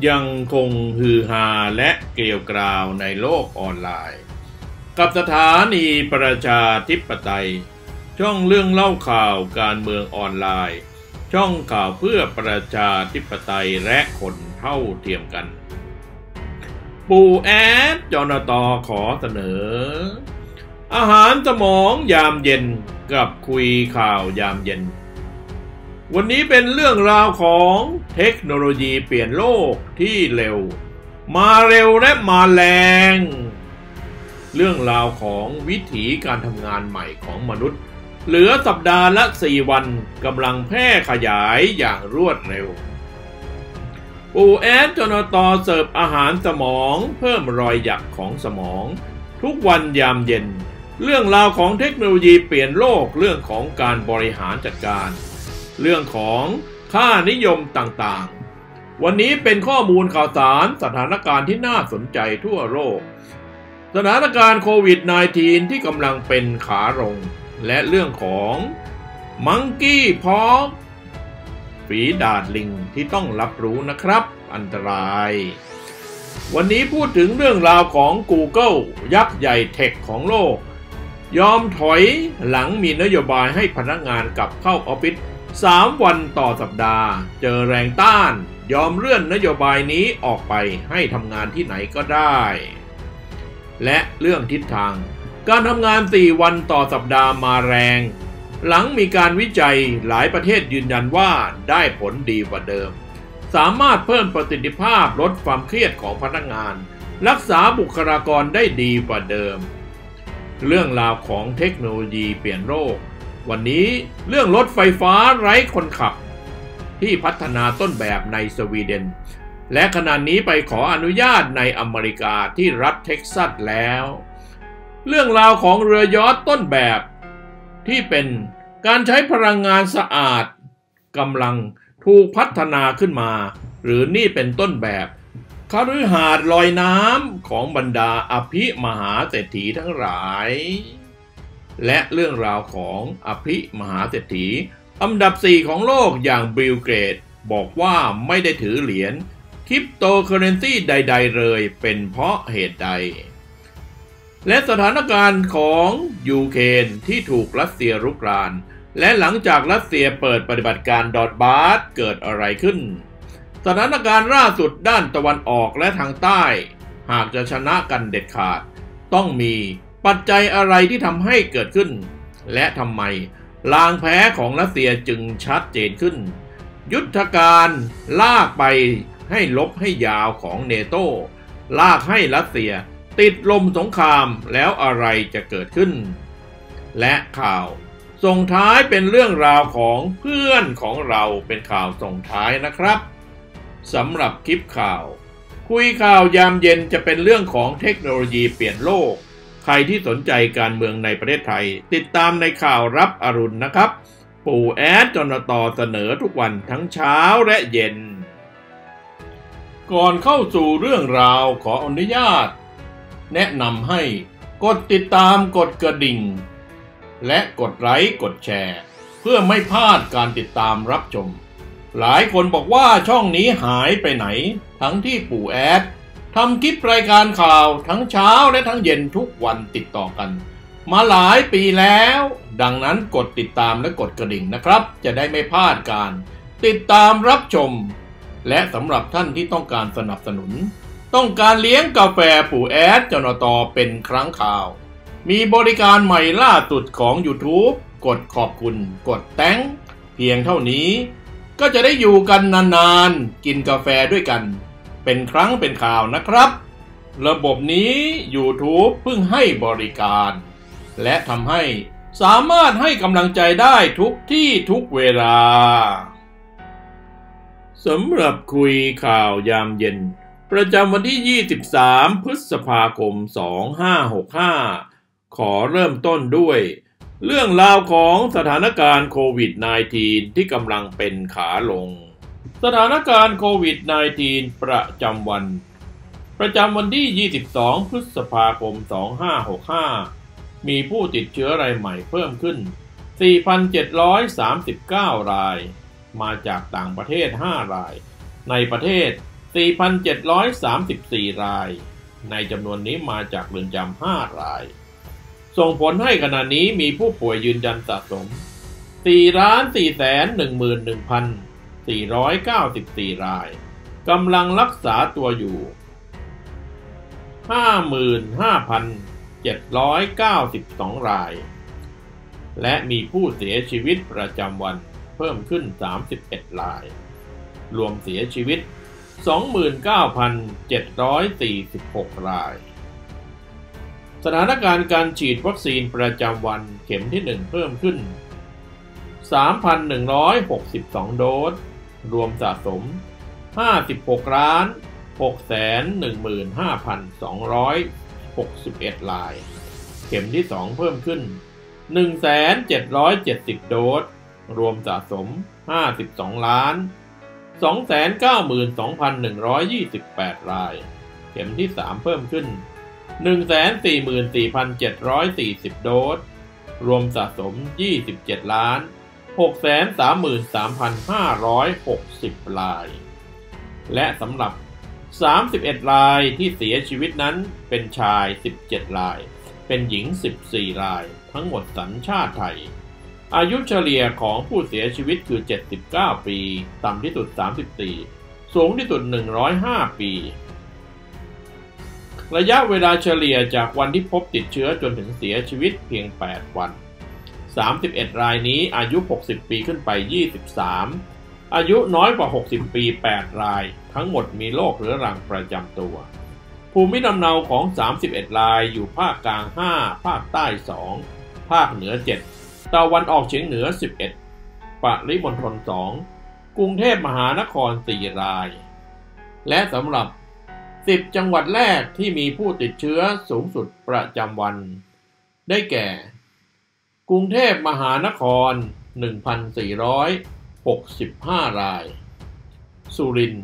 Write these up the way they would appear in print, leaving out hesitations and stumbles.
ยังคงฮือฮาและเกลียวกราวในโลกออนไลน์กับสถานีประชาธิปไตยช่องเรื่องเล่าข่าวการเมืองออนไลน์ช่องข่าวเพื่อประชาธิปไตยและคนเท่าเทียมกันปู่แอดจนต.ขอเสนออาหารสมองยามเย็นกับคุยข่าวยามเย็นวันนี้เป็นเรื่องราวของเทคโนโลยีเปลี่ยนโลกที่เร็วมาเร็วและมาแรงเรื่องราวของวิถีการทำงานใหม่ของมนุษย์เหลือสัปดาห์ละ4 วันกำลังแพร่ขยายอย่างรวดเร็วปู่แอดจนต.เสิร์ฟอาหารสมองเพิ่มรอยหยักของสมองทุกวันยามเย็นเรื่องราวของเทคโนโลยีเปลี่ยนโลกเรื่องของการบริหารจัดการเรื่องของค่านิยมต่างๆวันนี้เป็นข้อมูลข่าวสารสถานการณ์ที่น่าสนใจทั่วโลกสถานการณ์โควิด -19 ที่กำลังเป็นขาลงและเรื่องของมังกี้พ็อกฝีดาษลิงที่ต้องรับรู้นะครับอันตรายวันนี้พูดถึงเรื่องราวของ Google ยักษ์ใหญ่เทคของโลกยอมถอยหลังมีนโยบายให้พนักงานกลับเข้าออฟฟิศ3 วันต่อสัปดาห์เจอแรงต้านยอมเลื่อนนโยบายนี้ออกไปให้ทำงานที่ไหนก็ได้และเรื่องทิศทางการทำงาน4 วันต่อสัปดาห์มาแรงหลังมีการวิจัยหลายประเทศยืนยันว่าได้ผลดีกว่าเดิมสามารถเพิ่มประสิทธิภาพลดความเครียดของพนักงานรักษาบุคลากรได้ดีกว่าเดิมเรื่องราวของเทคโนโลยีเปลี่ยนโลกวันนี้เรื่องรถไฟฟ้าไร้คนขับที่พัฒนาต้นแบบในสวีเดนและขณะนี้ไปขออนุญาตในอเมริกาที่รัฐเท็กซัสแล้วเรื่องราวของเรือยอชต์ต้นแบบที่เป็นการใช้พลังงานสะอาดกำลังถูกพัฒนาขึ้นมาหรือนี่เป็นต้นแบบคฤหาสน์ลอยน้ำของบรรดาอภิมหาเศรษฐีทั้งหลายและเรื่องราวของอภิมหาเศรษฐีอันดับ4ของโลกอย่างบิล เกตส์บอกว่าไม่ได้ถือเหรียญคริปโตเคอเรนซีใดๆเลยเป็นเพราะเหตุใดและสถานการณ์ของยูเครนที่ถูกรัสเซียรุกรานและหลังจากรัสเซียเปิดปฏิบัติการดอทบาสเกิดอะไรขึ้นสถานการณ์ล่าสุดด้านตะวันออกและทางใต้หากจะชนะกันเด็ดขาดต้องมีปัจจัยอะไรที่ทำให้เกิดขึ้นและทำไมลางแพ้ของรัสเซียจึงชัดเจนขึ้นยุทธการลากไปให้ลบให้ยาวของเนโต้ลากให้รัสเซียติดลมสงครามแล้วอะไรจะเกิดขึ้นและข่าวส่งท้ายเป็นเรื่องราวของเพื่อนของเราเป็นข่าวส่งท้ายนะครับสำหรับคลิปข่าวคุยข่าวยามเย็นจะเป็นเรื่องของเทคโนโลยีเปลี่ยนโลกใครที่สนใจการเมืองในประเทศไทยติดตามในข่าวรับอรุณนะครับปู่แอดจนต.เสนอทุกวันทั้งเช้าและเย็นก่อนเข้าสู่เรื่องราวขออนุญาตแนะนำให้กดติดตามกดกระดิ่งและกดไลค์กดแชร์เพื่อไม่พลาดการติดตามรับชมหลายคนบอกว่าช่องนี้หายไปไหนทั้งที่ปู่แอดทำคลิปรายการข่าวทั้งเช้าและทั้งเย็นทุกวันติดต่อกันมาหลายปีแล้วดังนั้นกดติดตามและกดกระดิ่งนะครับจะได้ไม่พลาดการติดตามรับชมและสำหรับท่านที่ต้องการสนับสนุนต้องการเลี้ยงกาแฟปู่แอดจนต.เป็นครั้งคราวมีบริการใหม่ล่าสุดของ YouTube กดขอบคุณกดแต้งเพียงเท่านี้ก็จะได้อยู่กันนานๆกินกาแฟด้วยกันเป็นครั้งเป็นคราวนะครับระบบนี้ YouTube เพิ่งให้บริการและทำให้สามารถให้กำลังใจได้ทุกที่ทุกเวลาสำหรับคุยข่าวยามเย็นประจำวันที่23 พฤษภาคม 2565ขอเริ่มต้นด้วยเรื่องราวของสถานการณ์โควิด -19 ที่กำลังเป็นขาลงสถานการณ์โควิด -19 ประจำวันที่ 22 พฤษภาคม 2565มีผู้ติดเชื้อรายใหม่เพิ่มขึ้น 4,739 รายมาจากต่างประเทศ5 รายในประเทศ 4,734 รายในจำนวนนี้มาจากเรือนจำ5 รายส่งผลให้ขณะนี้มีผู้ป่วยยืนยันสะสม 4,411,494 รายกำลังรักษาตัวอยู่ 55,792 รายและมีผู้เสียชีวิตประจำวันเพิ่มขึ้น31 รายรวมเสียชีวิต 29,746 รายสถานการณ์การฉีดวัคซีนประจำวันเข็มที่ 1 เพิ่มขึ้น 3,162 โดสรวมสะสม 56,615,261 รายเข็มที่ 2 เพิ่มขึ้น 1,770 โดสรวมสะสม 52,292,128 รายเข็มที่ 3 เพิ่มขึ้น 144,740 โดสรวมสะสม 27,633,560 รายและสำหรับ31 รายที่เสียชีวิตนั้นเป็นชาย17 รายเป็นหญิง14 รายทั้งหมดสัญชาติไทยอายุเฉลี่ยของผู้เสียชีวิตคือ79 ปีต่ำที่สุด34สูงที่สุด105 ปีระยะเวลาเฉลี่ยจากวันที่พบติดเชื้อจนถึงเสียชีวิตเพียง8 วัน31 รายนี้อายุ60 ปีขึ้นไป23อายุน้อยกว่า60 ปี8 รายทั้งหมดมีโรคเรื้อรังประจำตัวภูมิลำเนาของ31 รายอยู่ภาคกลาง5ภาคใต้2ภาคเหนือ7ตะวันออกเฉียงเหนือ11ปริมณฑล2กรุงเทพมหานคร4 รายและสำหรับ10 จังหวัดแรกที่มีผู้ติดเชื้อสูงสุดประจำวันได้แก่กรุงเทพมหานคร 1,465 รายสุรินทร์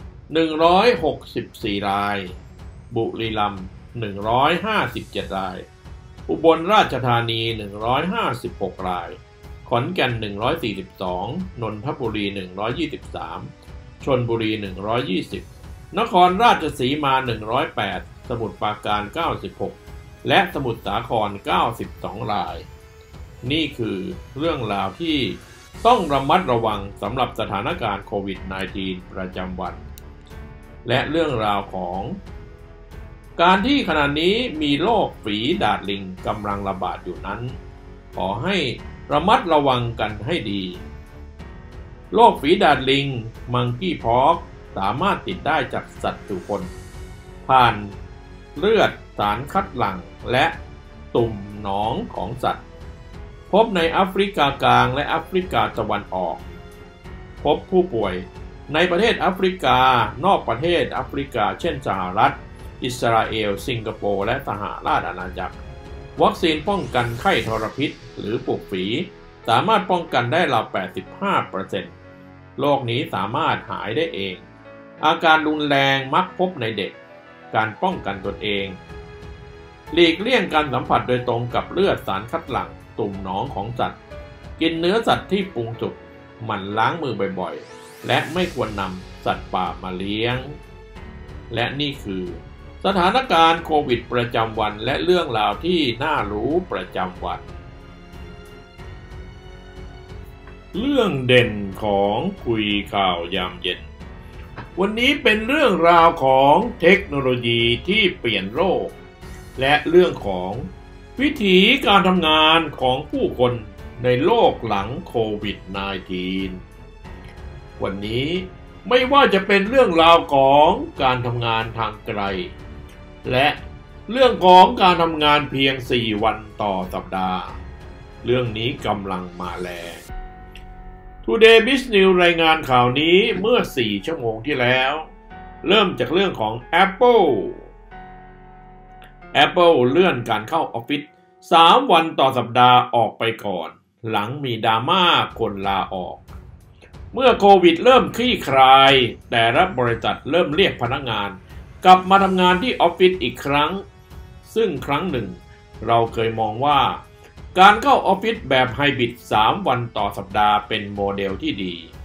164 รายบุรีรัมย์157 รายอุบลราชธานี156 รายขอนแก่น142นนทบุรี123ชลบุรี120นครราชสีมา108สมุทรปราการ96และสมุทรสาคร92 รายนี่คือเรื่องราวที่ต้องระมัดระวังสำหรับสถานการณ์โควิด -19 ประจำวันและเรื่องราวของการที่ขณะนี้มีโรคฝีดาษลิงกำลังระบาดอยู่นั้นขอให้ระมัดระวังกันให้ดีโรคฝีดาษลิงมังกี้พ็อกสามารถติดได้จากสัตว์สู่คนผ่านเลือดสารคัดหลั่งและตุ่มหนองของสัตว์พบในแอฟริกากลางและแอฟริกาตะวันออกพบผู้ป่วยในประเทศแอฟริกานอกประเทศแอฟริกาเช่นสหรัฐอิสราเอลสิงคโปร์และสหราชอาณาจักรวัคซีนป้องกันไข้ทรพิษหรือปลูกฝีสามารถป้องกันได้ราว 85% โรคนี้สามารถหายได้เองอาการรุนแรงมักพบในเด็กการป้องกันตนเองหลีกเลี่ยงการสัมผัสโดยตรงกับเลือดสารคัดหลั่งตุ่มหนองของสัตว์กินเนื้อสัตว์ที่ปรุงสุกหมั่นล้างมือบ่อยๆและไม่ควรนำสัตว์ป่ามาเลี้ยงและนี่คือสถานการณ์โควิดประจำวันและเรื่องราวที่น่ารู้ประจำวันเรื่องเด่นของคุยข่าวยามเย็นวันนี้เป็นเรื่องราวของเทคโนโลยีที่เปลี่ยนโลกและเรื่องของวิธีการทำงานของผู้คนในโลกหลังโควิด -19 วันนี้ไม่ว่าจะเป็นเรื่องราวของการทำงานทางไกลและเรื่องของการทำงานเพียง4 วันต่อสัปดาห์เรื่องนี้กำลังมาแรง Today Business News รายงานข่าวนี้เมื่อ4 ชั่วโมงที่แล้วเริ่มจากเรื่องของ Apple เลื่อนการเข้าออฟฟิศ3 วันต่อสัปดาห์ออกไปก่อนหลังมีดราม่าคนลาออกเมื่อโควิดเริ่มคลี่คลายแต่ละบริษัทเริ่มเรียกพนักงานกลับมาทำงานที่ออฟฟิศอีกครั้งซึ่งครั้งหนึ่งเราเคยมองว่าการเข้าออฟฟิศแบบไฮบริด3 วันต่อสัปดาห์เป็นโมเดลที่ดี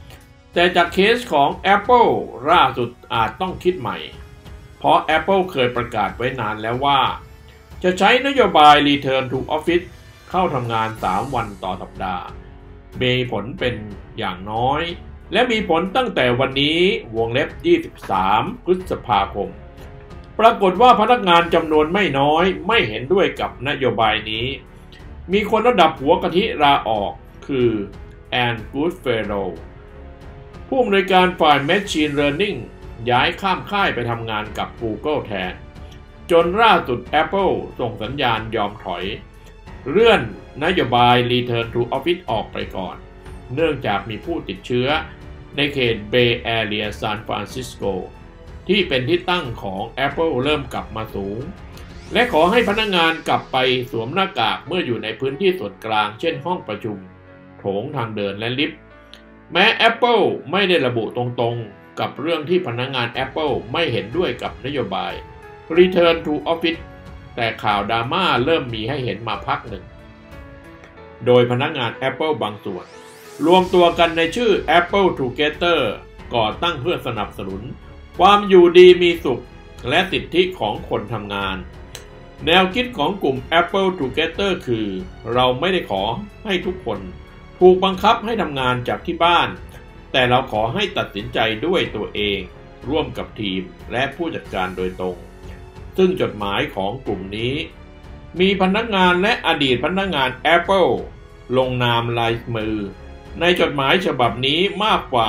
แต่จากเคสของ Apple ล่าสุดอาจต้องคิดใหม่เพราะ Apple เคยประกาศไว้นานแล้วว่าจะใช้นโยบาย Return to Office เข้าทำงาน3วันต่อสัปดาห์มีผลเป็นอย่างน้อยและมีผลตั้งแต่วันนี้วงเล็บ23 พฤษภาคมปรากฏว่าพนักงานจำนวนไม่น้อยไม่เห็นด้วยกับนโยบายนี้มีคนระดับหัวกะทิลาออกคือแอนกูดเฟโรผู้อำนวยการฝ่าย Machine Learning ย้ายข้ามค่ายไปทำงานกับ Google แทนจนล่าสุด Apple ส่งสัญญาณยอมถอยเลื่อนนโยบาย Return to Office ออกไปก่อนเนื่องจากมีผู้ติดเชื้อในเขต Bay Area ซานฟรานซิสโกที่เป็นที่ตั้งของ Apple เริ่มกลับมาสูงและขอให้พนักงานกลับไปสวมหน้ากากเมื่ออยู่ในพื้นที่ส่วนกลางเช่นห้องประชุมโถงทางเดินและลิฟต์แม้ Apple ไม่ได้ระบุตรงๆกับเรื่องที่พนักงาน Apple ไม่เห็นด้วยกับนโยบาย Return to Office แต่ข่าวดราม่าเริ่มมีให้เห็นมาพักหนึ่งโดยพนักงาน Apple บางส่วนรวมตัวกันในชื่อ Apple Together ก่อตั้งเพื่อสนับสนุนความอยู่ดีมีสุขและสิทธิของคนทำงานแนวคิดของกลุ่ม Apple Together คือเราไม่ได้ขอให้ทุกคนถูกบังคับให้ทำงานจากที่บ้านแต่เราขอให้ตัดสินใจด้วยตัวเองร่วมกับทีมและผู้จัดการโดยตรงซึ่งจดหมายของกลุ่มนี้มีพนักงานและอดีตพนักงาน Apple ลงนามลายมือในจดหมายฉบับนี้มากกว่า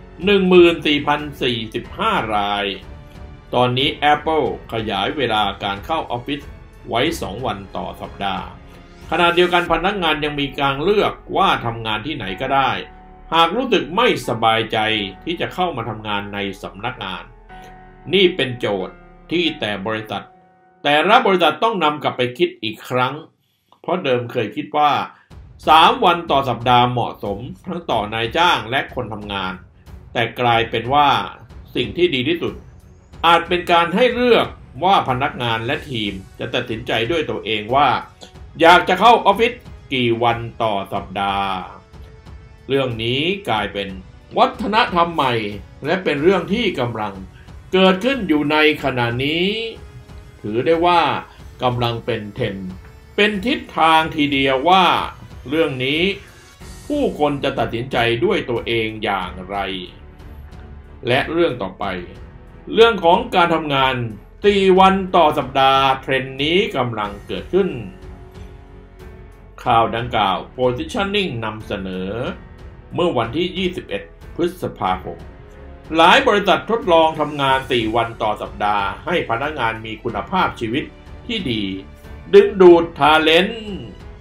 14,045 รายตอนนี้ Apple ขยายเวลาการเข้าออฟฟิศไว้2วันต่อสัปดาห์ขณะเดียวกันพนักงานยังมีการเลือกว่าทำงานที่ไหนก็ได้หากรู้สึกไม่สบายใจที่จะเข้ามาทำงานในสำนักงานนี่เป็นโจทย์ที่แต่ละบริษัทต้องนำกลับไปคิดอีกครั้งเพราะเดิมเคยคิดว่า3วันต่อสัปดาห์เหมาะสมทั้งต่อนายจ้างและคนทำงานแต่กลายเป็นว่าสิ่งที่ดีที่สุดอาจเป็นการให้เลือกว่าพนักงานและทีมจะตัดสินใจด้วยตัวเองว่าอยากจะเข้าออฟฟิศกี่วันต่อสัปดาห์เรื่องนี้กลายเป็นวัฒนธรรมใหม่และเป็นเรื่องที่กำลังเกิดขึ้นอยู่ในขณะนี้ถือได้ว่ากำลังเป็นเทรนด์เป็นทิศทางทีเดียวว่าเรื่องนี้ผู้คนจะตัดสินใจด้วยตัวเองอย่างไรและเรื่องต่อไปเรื่องของการทำงาน4วันต่อสัปดาห์เทรนด์นี้กำลังเกิดขึ้นข่าวดังกล่าว Positioning นำเสนอเมื่อวันที่21 พฤษภาคมหลายบริษัททดลองทำงาน4วันต่อสัปดาห์ให้พนักงานมีคุณภาพชีวิตที่ดีดึงดูดทาเลนต์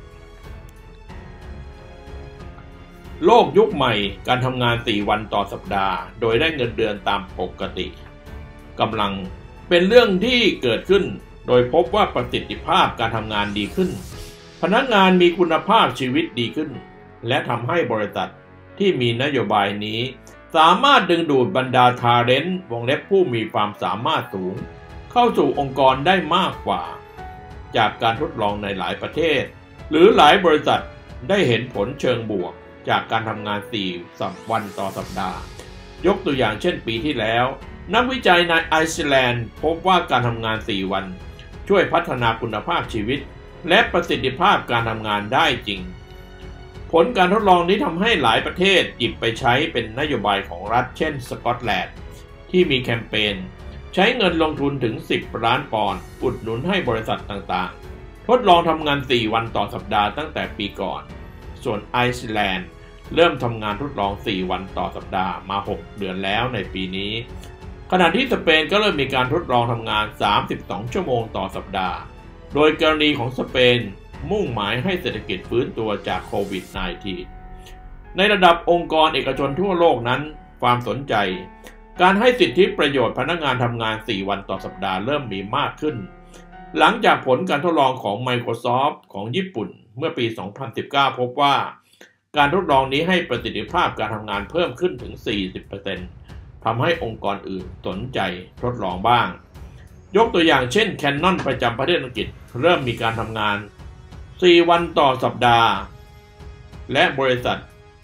โลกยุคใหม่การทำงาน4วันต่อสัปดาห์โดยได้เงินเดือนตามปกติกำลังเป็นเรื่องที่เกิดขึ้นโดยพบว่าประสิทธิภาพการทำงานดีขึ้นพนักงานมีคุณภาพชีวิตดีขึ้นและทำให้บริษัทที่มีนโยบายนี้สามารถดึงดูดบรรดาทาเลนต์วงเล็บผู้มีความสามารถสูงเข้าสู่องค์กรได้มากกว่าจากการทดลองในหลายประเทศหรือหลายบริษัทได้เห็นผลเชิงบวกจากการทำงาน4วันต่อสัปดาห์ยกตัวอย่างเช่นปีที่แล้วนักวิจัยในไอซ์แลนด์พบว่าการทำงาน4วันช่วยพัฒนาคุณภาพชีวิตและประสิทธิภาพการทำงานได้จริงผลการทดลองนี้ทำให้หลายประเทศหยิบไปใช้เป็นนโยบายของรัฐเช่นสกอตแลนด์ที่มีแคมเปญใช้เงินลงทุนถึง10 ล้านปอนด์อุดหนุนให้บริษัทต่างๆทดลองทำงาน4วันต่อสัปดาห์ตั้งแต่ปีก่อนส่วนไอซ์แลนด์เริ่มทำงานทดลอง4วันต่อสัปดาห์มา6 เดือนแล้วในปีนี้ขณะที่สเปนก็เริ่มมีการทดลองทำงาน32 ชั่วโมงต่อสัปดาห์โดยกรณีของสเปนมุ่งหมายให้เศรษฐกิจฟื้นตัวจากโควิด -19 ในระดับองค์กรเอกชนทั่วโลกนั้นความสนใจการให้สิทธิประโยชน์พนักงานทำงาน4วันต่อสัปดาห์เริ่มมีมากขึ้นหลังจากผลการทดลองของ Microsoft ของญี่ปุ่นเมื่อปี 2019 พบว่าการทดลองนี้ให้ประสิทธิภาพการทำงานเพิ่มขึ้นถึง 40% ทำให้องค์กรอื่นสนใจทดลองบ้างยกตัวอย่างเช่น Canon ประจำประเทศอังกฤษเริ่มมีการทำงาน4วันต่อสัปดาห์และบริษัท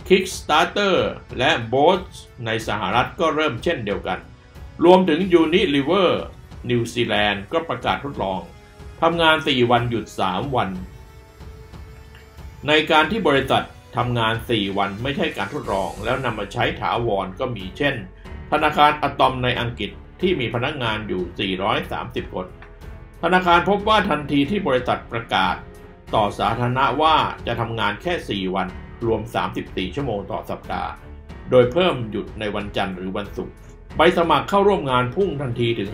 Kickstarter และ Bolt ในสหรัฐก็เริ่มเช่นเดียวกันรวมถึง Unilever นิวซีแลนด์ก็ประกาศทดลองทำงาน4วันหยุด3วันในการที่บริษัททำงาน4วันไม่ใช่การทดลองแล้วนำมาใช้ถาวรก็มีเช่นธนาคารอะตอมในอังกฤษที่มีพนักงานอยู่430คนธนาคารพบว่าทันทีที่บริษัทประกาศต่อสาธารณะว่าจะทำงานแค่4วันรวม34ชั่วโมงต่อสัปดาห์โดยเพิ่มหยุดในวันจันทร์หรือวันศุกร์ใบสมัครเข้าร่วมงานพุ่งทันทีถึง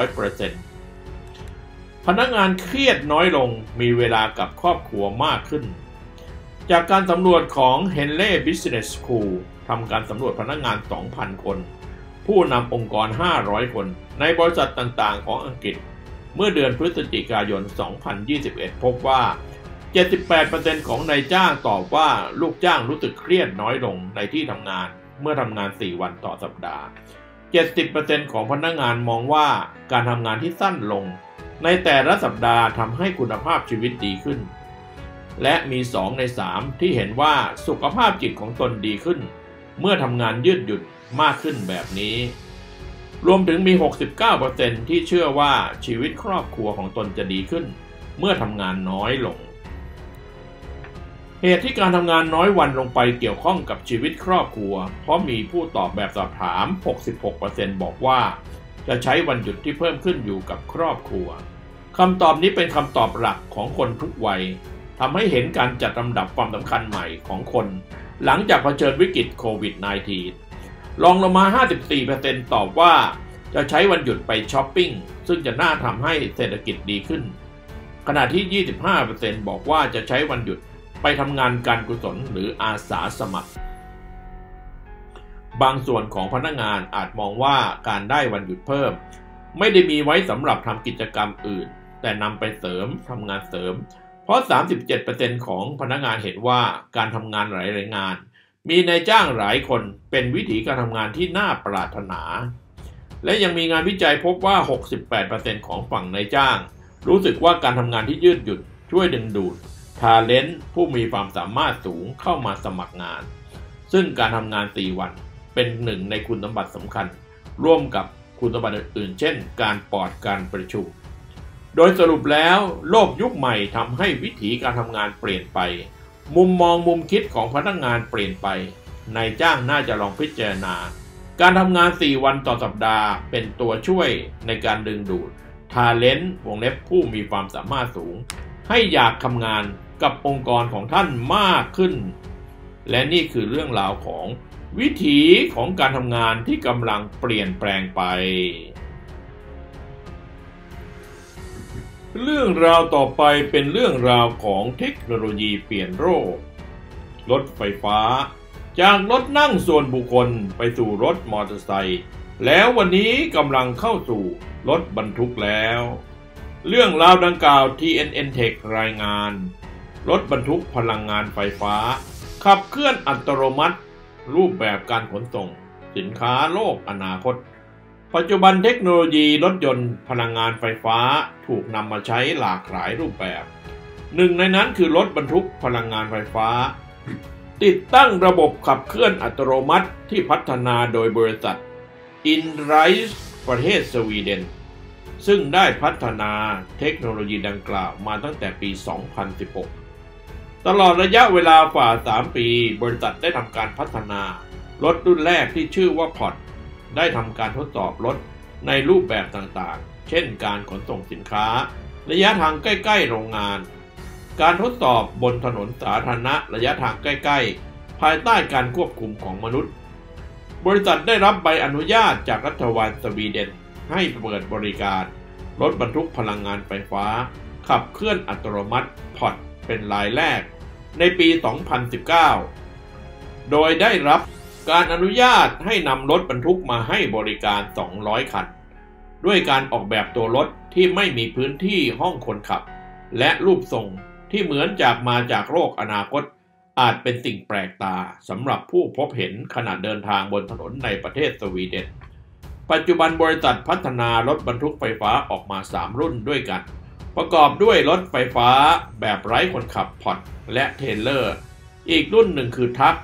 500%พนักงานเครียดน้อยลงมีเวลากับครอบครัวมากขึ้นจากการสำรวจของ Henley Business School ทำการสำรวจพนักงาน 2,000 คนผู้นำองค์กร500คนในบริษัทต่างๆของอังกฤษเมื่อเดือนพฤศจิกายน 2021 พบว่า 78% ของนายจ้างตอบว่าลูกจ้างรู้สึกเครียดน้อยลงในที่ทำงานเมื่อทำงาน4วันต่อสัปดาห์ 70% ของพนักงานมองว่าการทำงานที่สั้นลงในแต่ละสัปดาห์ทำให้คุณภาพชีวิตดีขึ้นและมี2ใน3ที่เห็นว่าสุขภาพจิตของตนดีขึ้นเมื่อทำงานยืดหยุ่นมากขึ้นแบบนี้รวมถึงมี 69% ที่เชื่อว่าชีวิตครอบครัวของตนจะดีขึ้นเมื่อทำงานน้อยลงเหตุที่การทำงานน้อยวันลงไปเกี่ยวข้องกับชีวิตครอบครัวเพราะมีผู้ตอบแบบสอบถาม 66% บอกว่าจะใช้วันหยุดที่เพิ่มขึ้นอยู่กับครอบครัวคำตอบนี้เป็นคำตอบหลักของคนทุกวัยทำให้เห็นการจัดลำดับความสำคัญใหม่ของคนหลังจากเผชิญวิกฤตโควิด -19 รองลงมา 54% ตอบว่าจะใช้วันหยุดไปช้อปปิ้งซึ่งจะน่าทำให้เศรษฐกิจดีขึ้นขณะที่ 25% บอกว่าจะใช้วันหยุดไปทำงานการกุศลหรืออาสาสมัครบางส่วนของพนักงานอาจมองว่าการได้วันหยุดเพิ่มไม่ได้มีไว้สำหรับทำกิจกรรมอื่นแต่นำไปเสริมทำงานเสริมเพราะ 37% ของพนักงานเห็นว่าการทำงานหลายงานมีนายจ้างหลายคนเป็นวิธีการทำงานที่น่าปรารถนาและยังมีงานวิจัยพบว่า 68% ของฝั่งนายจ้างรู้สึกว่าการทำงานที่ยืดหยุ่นช่วยดึงดูดtalent ผู้มีความสามารถสูงเข้ามาสมัครงานซึ่งการทำงาน4วันเป็นหนึ่งในคุณสมบัติสำคัญร่วมกับคุณสมบัติอื่นๆเช่นการปลอดการประชุมโดยสรุปแล้วโลกยุคใหม่ทำให้วิถีการทำงานเปลี่ยนไปมุมมองมุมคิดของพนักงานเปลี่ยนไปนายจ้างน่าจะลองพิจารณาการทำงาน4วันต่อสัปดาห์เป็นตัวช่วยในการดึงดูดtalent วงเล็บผู้มีความสามารถสูงให้อยากทำงานกับองค์กรของท่านมากขึ้นและนี่คือเรื่องราวของวิถีของการทำงานที่กำลังเปลี่ยนแปลงไปเรื่องราวต่อไปเป็นเรื่องราวของเทคโนโลยีเปลี่ยนโลกรถไฟฟ้าจากรถนั่งส่วนบุคคลไปสู่รถมอเตอร์ไซค์แล้ววันนี้กำลังเข้าสู่รถบรรทุกแล้วเรื่องราวดังกล่าว TNN Tech รายงานรถบรรทุกพลังงานไฟฟ้าขับเคลื่อนอัตโนมัติรูปแบบการขนส่งสินค้าโลกอนาคตปัจจุบันเทคโนโลยีรถยนต์พลังงานไฟฟ้าถูกนำมาใช้หลากหลายรูปแบบหนึ่งในนั้นคือรถบรรทุกพลังงานไฟฟ้าติดตั้งระบบขับเคลื่อนอัตโนมัติที่พัฒนาโดยบริษัท InRise ประเทศสวีเดนซึ่งได้พัฒนาเทคโนโลยีดังกล่าวมาตั้งแต่ปี 2016 ตลอดระยะเวลากว่า 3 ปีบริษัทได้ทำการพัฒนารถรุ่นแรกที่ชื่อว่าพอดได้ทำการทดสอบรถในรูปแบบต่างๆเช่นการขนส่งสินค้าระยะทางใกล้ๆโรงงานการทดสอบบนถนนสาธารณะระยะทางใกล้ๆภายใต้การควบคุมของมนุษย์บริษัทได้รับใบอนุญาตจากรัฐบาลสวีเดนให้เปิดบริการรถบรรทุกพลังงานไฟฟ้าขับเคลื่อนอัตโนมัติพอดเป็นรายแรกในปี 2019 โดยได้รับการอนุญาตให้นำรถบรรทุกมาให้บริการ 200 คันด้วยการออกแบบตัวรถที่ไม่มีพื้นที่ห้องคนขับและรูปทรงที่เหมือนมาจากโลกอนาคตอาจเป็นสิ่งแปลกตาสำหรับผู้พบเห็นขณะเดินทางบนถนนในประเทศสวีเดนปัจจุบันบริษัทพัฒนารถบรรทุกไฟฟ้าออกมา3รุ่นด้วยกันประกอบด้วยรถไฟฟ้าแบบไร้คนขับพอดและเทรลเลอร์อีกรุ่นหนึ่งคือทัก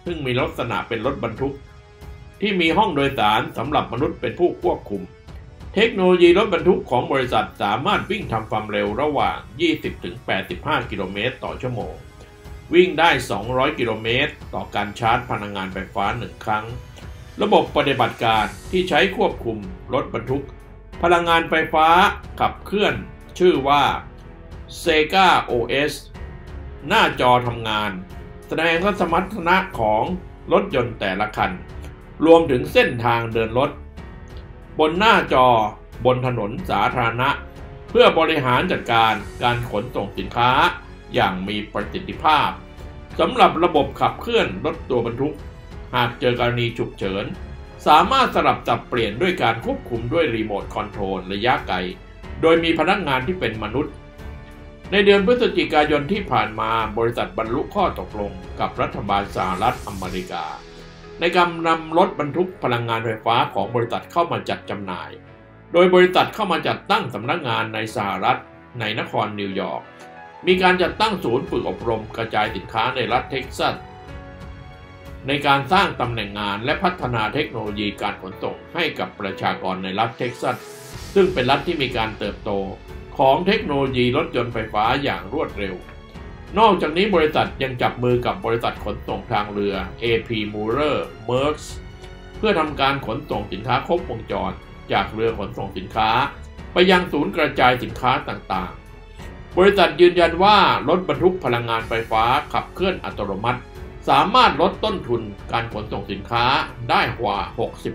ซึ่งมีลักษณะเป็นรถบรรทุกที่มีห้องโดยสารสำหรับมนุษย์เป็นผู้ควบคุมเทคโนโลยีรถบรรทุกของบริษัทสามารถวิ่งทำความเร็วระหว่าง 20-85 กิโลเมตรต่อชั่วโมงวิ่งได้ 200 กิโลเมตรต่อการชาร์จพลังงานไฟฟ้า1ครั้งระบบปฏิบัติการที่ใช้ควบคุมรถบรรทุกพลังงานไฟฟ้าขับเคลื่อนชื่อว่า Sega OS หน้าจอทำงานแสดงสมรรถนะของรถยนต์แต่ละคันรวมถึงเส้นทางเดินรถบนหน้าจอบนถนนสาธารณะเพื่อบริหารจัดการการขนส่งสินค้าอย่างมีประสิทธิภาพสำหรับระบบขับเคลื่อนรถตัวบรรทุกหากเจอกรณีฉุกเฉินสามารถสลับสับเปลี่ยนด้วยการควบคุมด้วยรีโมทคอนโทรลระยะไกลโดยมีพนักงานที่เป็นมนุษย์ในเดือนพฤศจิกายนที่ผ่านมาบริษัทบรรลุข้อตกลงกับรัฐบาลสหรัฐอเมริกาในการนำรถบรรทุกพลังงานไฟฟ้าของบริษัทเข้ามาจัดจำหน่ายโดยบริษัทเข้ามาจัดตั้งสำนักงานในสหรัฐในนครนิวยอร์กมีการจัดตั้งศูนย์ฝึกอบรมกระจายสินค้าในรัฐเท็กซัสในการสร้างตำแหน่งงานและพัฒนาเทคโนโลยีการขนส่งให้กับประชากรในรัฐเท็กซัสซึ่งเป็นรัฐที่มีการเติบโตของเทคโนโลยีรถยนต์ไฟฟ้าอย่างรวดเร็วนอกจากนี้บริษัทยังจับมือกับบริษัทขนส่งทางเรือ AP Moller Maersk เพื่อทำการขนส่งสินค้าครบวงจรจากเรือขนส่งสินค้าไปยังศูนย์กระจายสินค้าต่างๆบริษัทยืนยันว่ารถบรรทุกพลังงานไฟฟ้าขับเคลื่อนอัตโนมัติสามารถลดต้นทุนการขนส่งสินค้าได้กว่า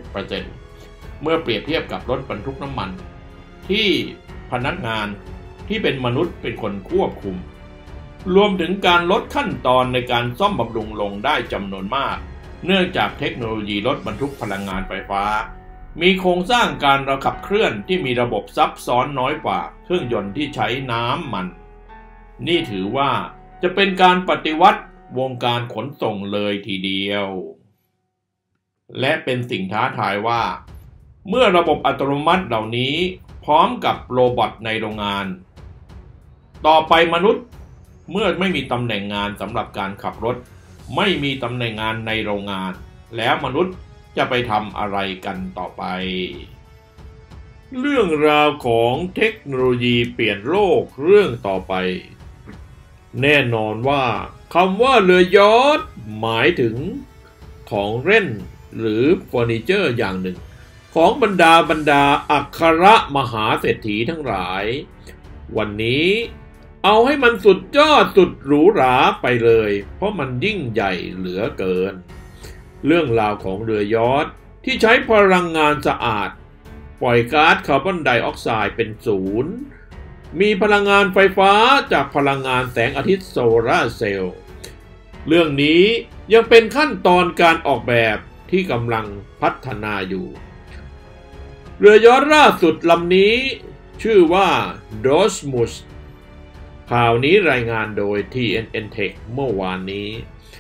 60% เมื่อเปรียบเทียบกับรถบรรทุกน้ำมันที่พนักงานที่เป็นมนุษย์เป็นคนควบคุมรวมถึงการลดขั้นตอนในการซ่อมบำรุงลงได้จำนวนมากเนื่องจากเทคโนโลยีรถบรรทุกพลังงานไฟฟ้ามีโครงสร้างการขับเคลื่อนที่มีระบบซับซ้อนน้อยกว่าเครื่องยนต์ที่ใช้น้ำมันนี่ถือว่าจะเป็นการปฏิวัติวงการขนส่งเลยทีเดียวและเป็นสิ่งท้าทายว่าเมื่อระบบอัตโนมัติเหล่านี้พร้อมกับโรบอทในโรงงานต่อไปมนุษย์เมื่อไม่มีตำแหน่งงานสำหรับการขับรถไม่มีตำแหน่งงานในโรงงานแล้วมนุษย์จะไปทำอะไรกันต่อไปเรื่องราวของเทคโนโลยีเปลี่ยนโลกเรื่องต่อไปแน่นอนว่าคำว่าเรือยอชต์หมายถึงของเล่นหรือเฟอร์นิเจอร์อย่างหนึ่งของบรรดาอัครมหาเศรษฐีทั้งหลายวันนี้เอาให้มันสุดยอดสุดหรูหราไปเลยเพราะมันยิ่งใหญ่เหลือเกินเรื่องราวของเรือยอชต์ที่ใช้พลังงานสะอาดปล่อยก๊าซคาร์บอนไดออกไซด์เป็นศูนย์มีพลังงานไฟฟ้าจากพลังงานแสงอาทิตย์โซลาร์เซลล์เรื่องนี้ยังเป็นขั้นตอนการออกแบบที่กำลังพัฒนาอยู่เรือยอชต์ล่าสุดลำนี้ชื่อว่า Dortmund ข่าวนี้รายงานโดย TNN Tech เมื่อวานนี้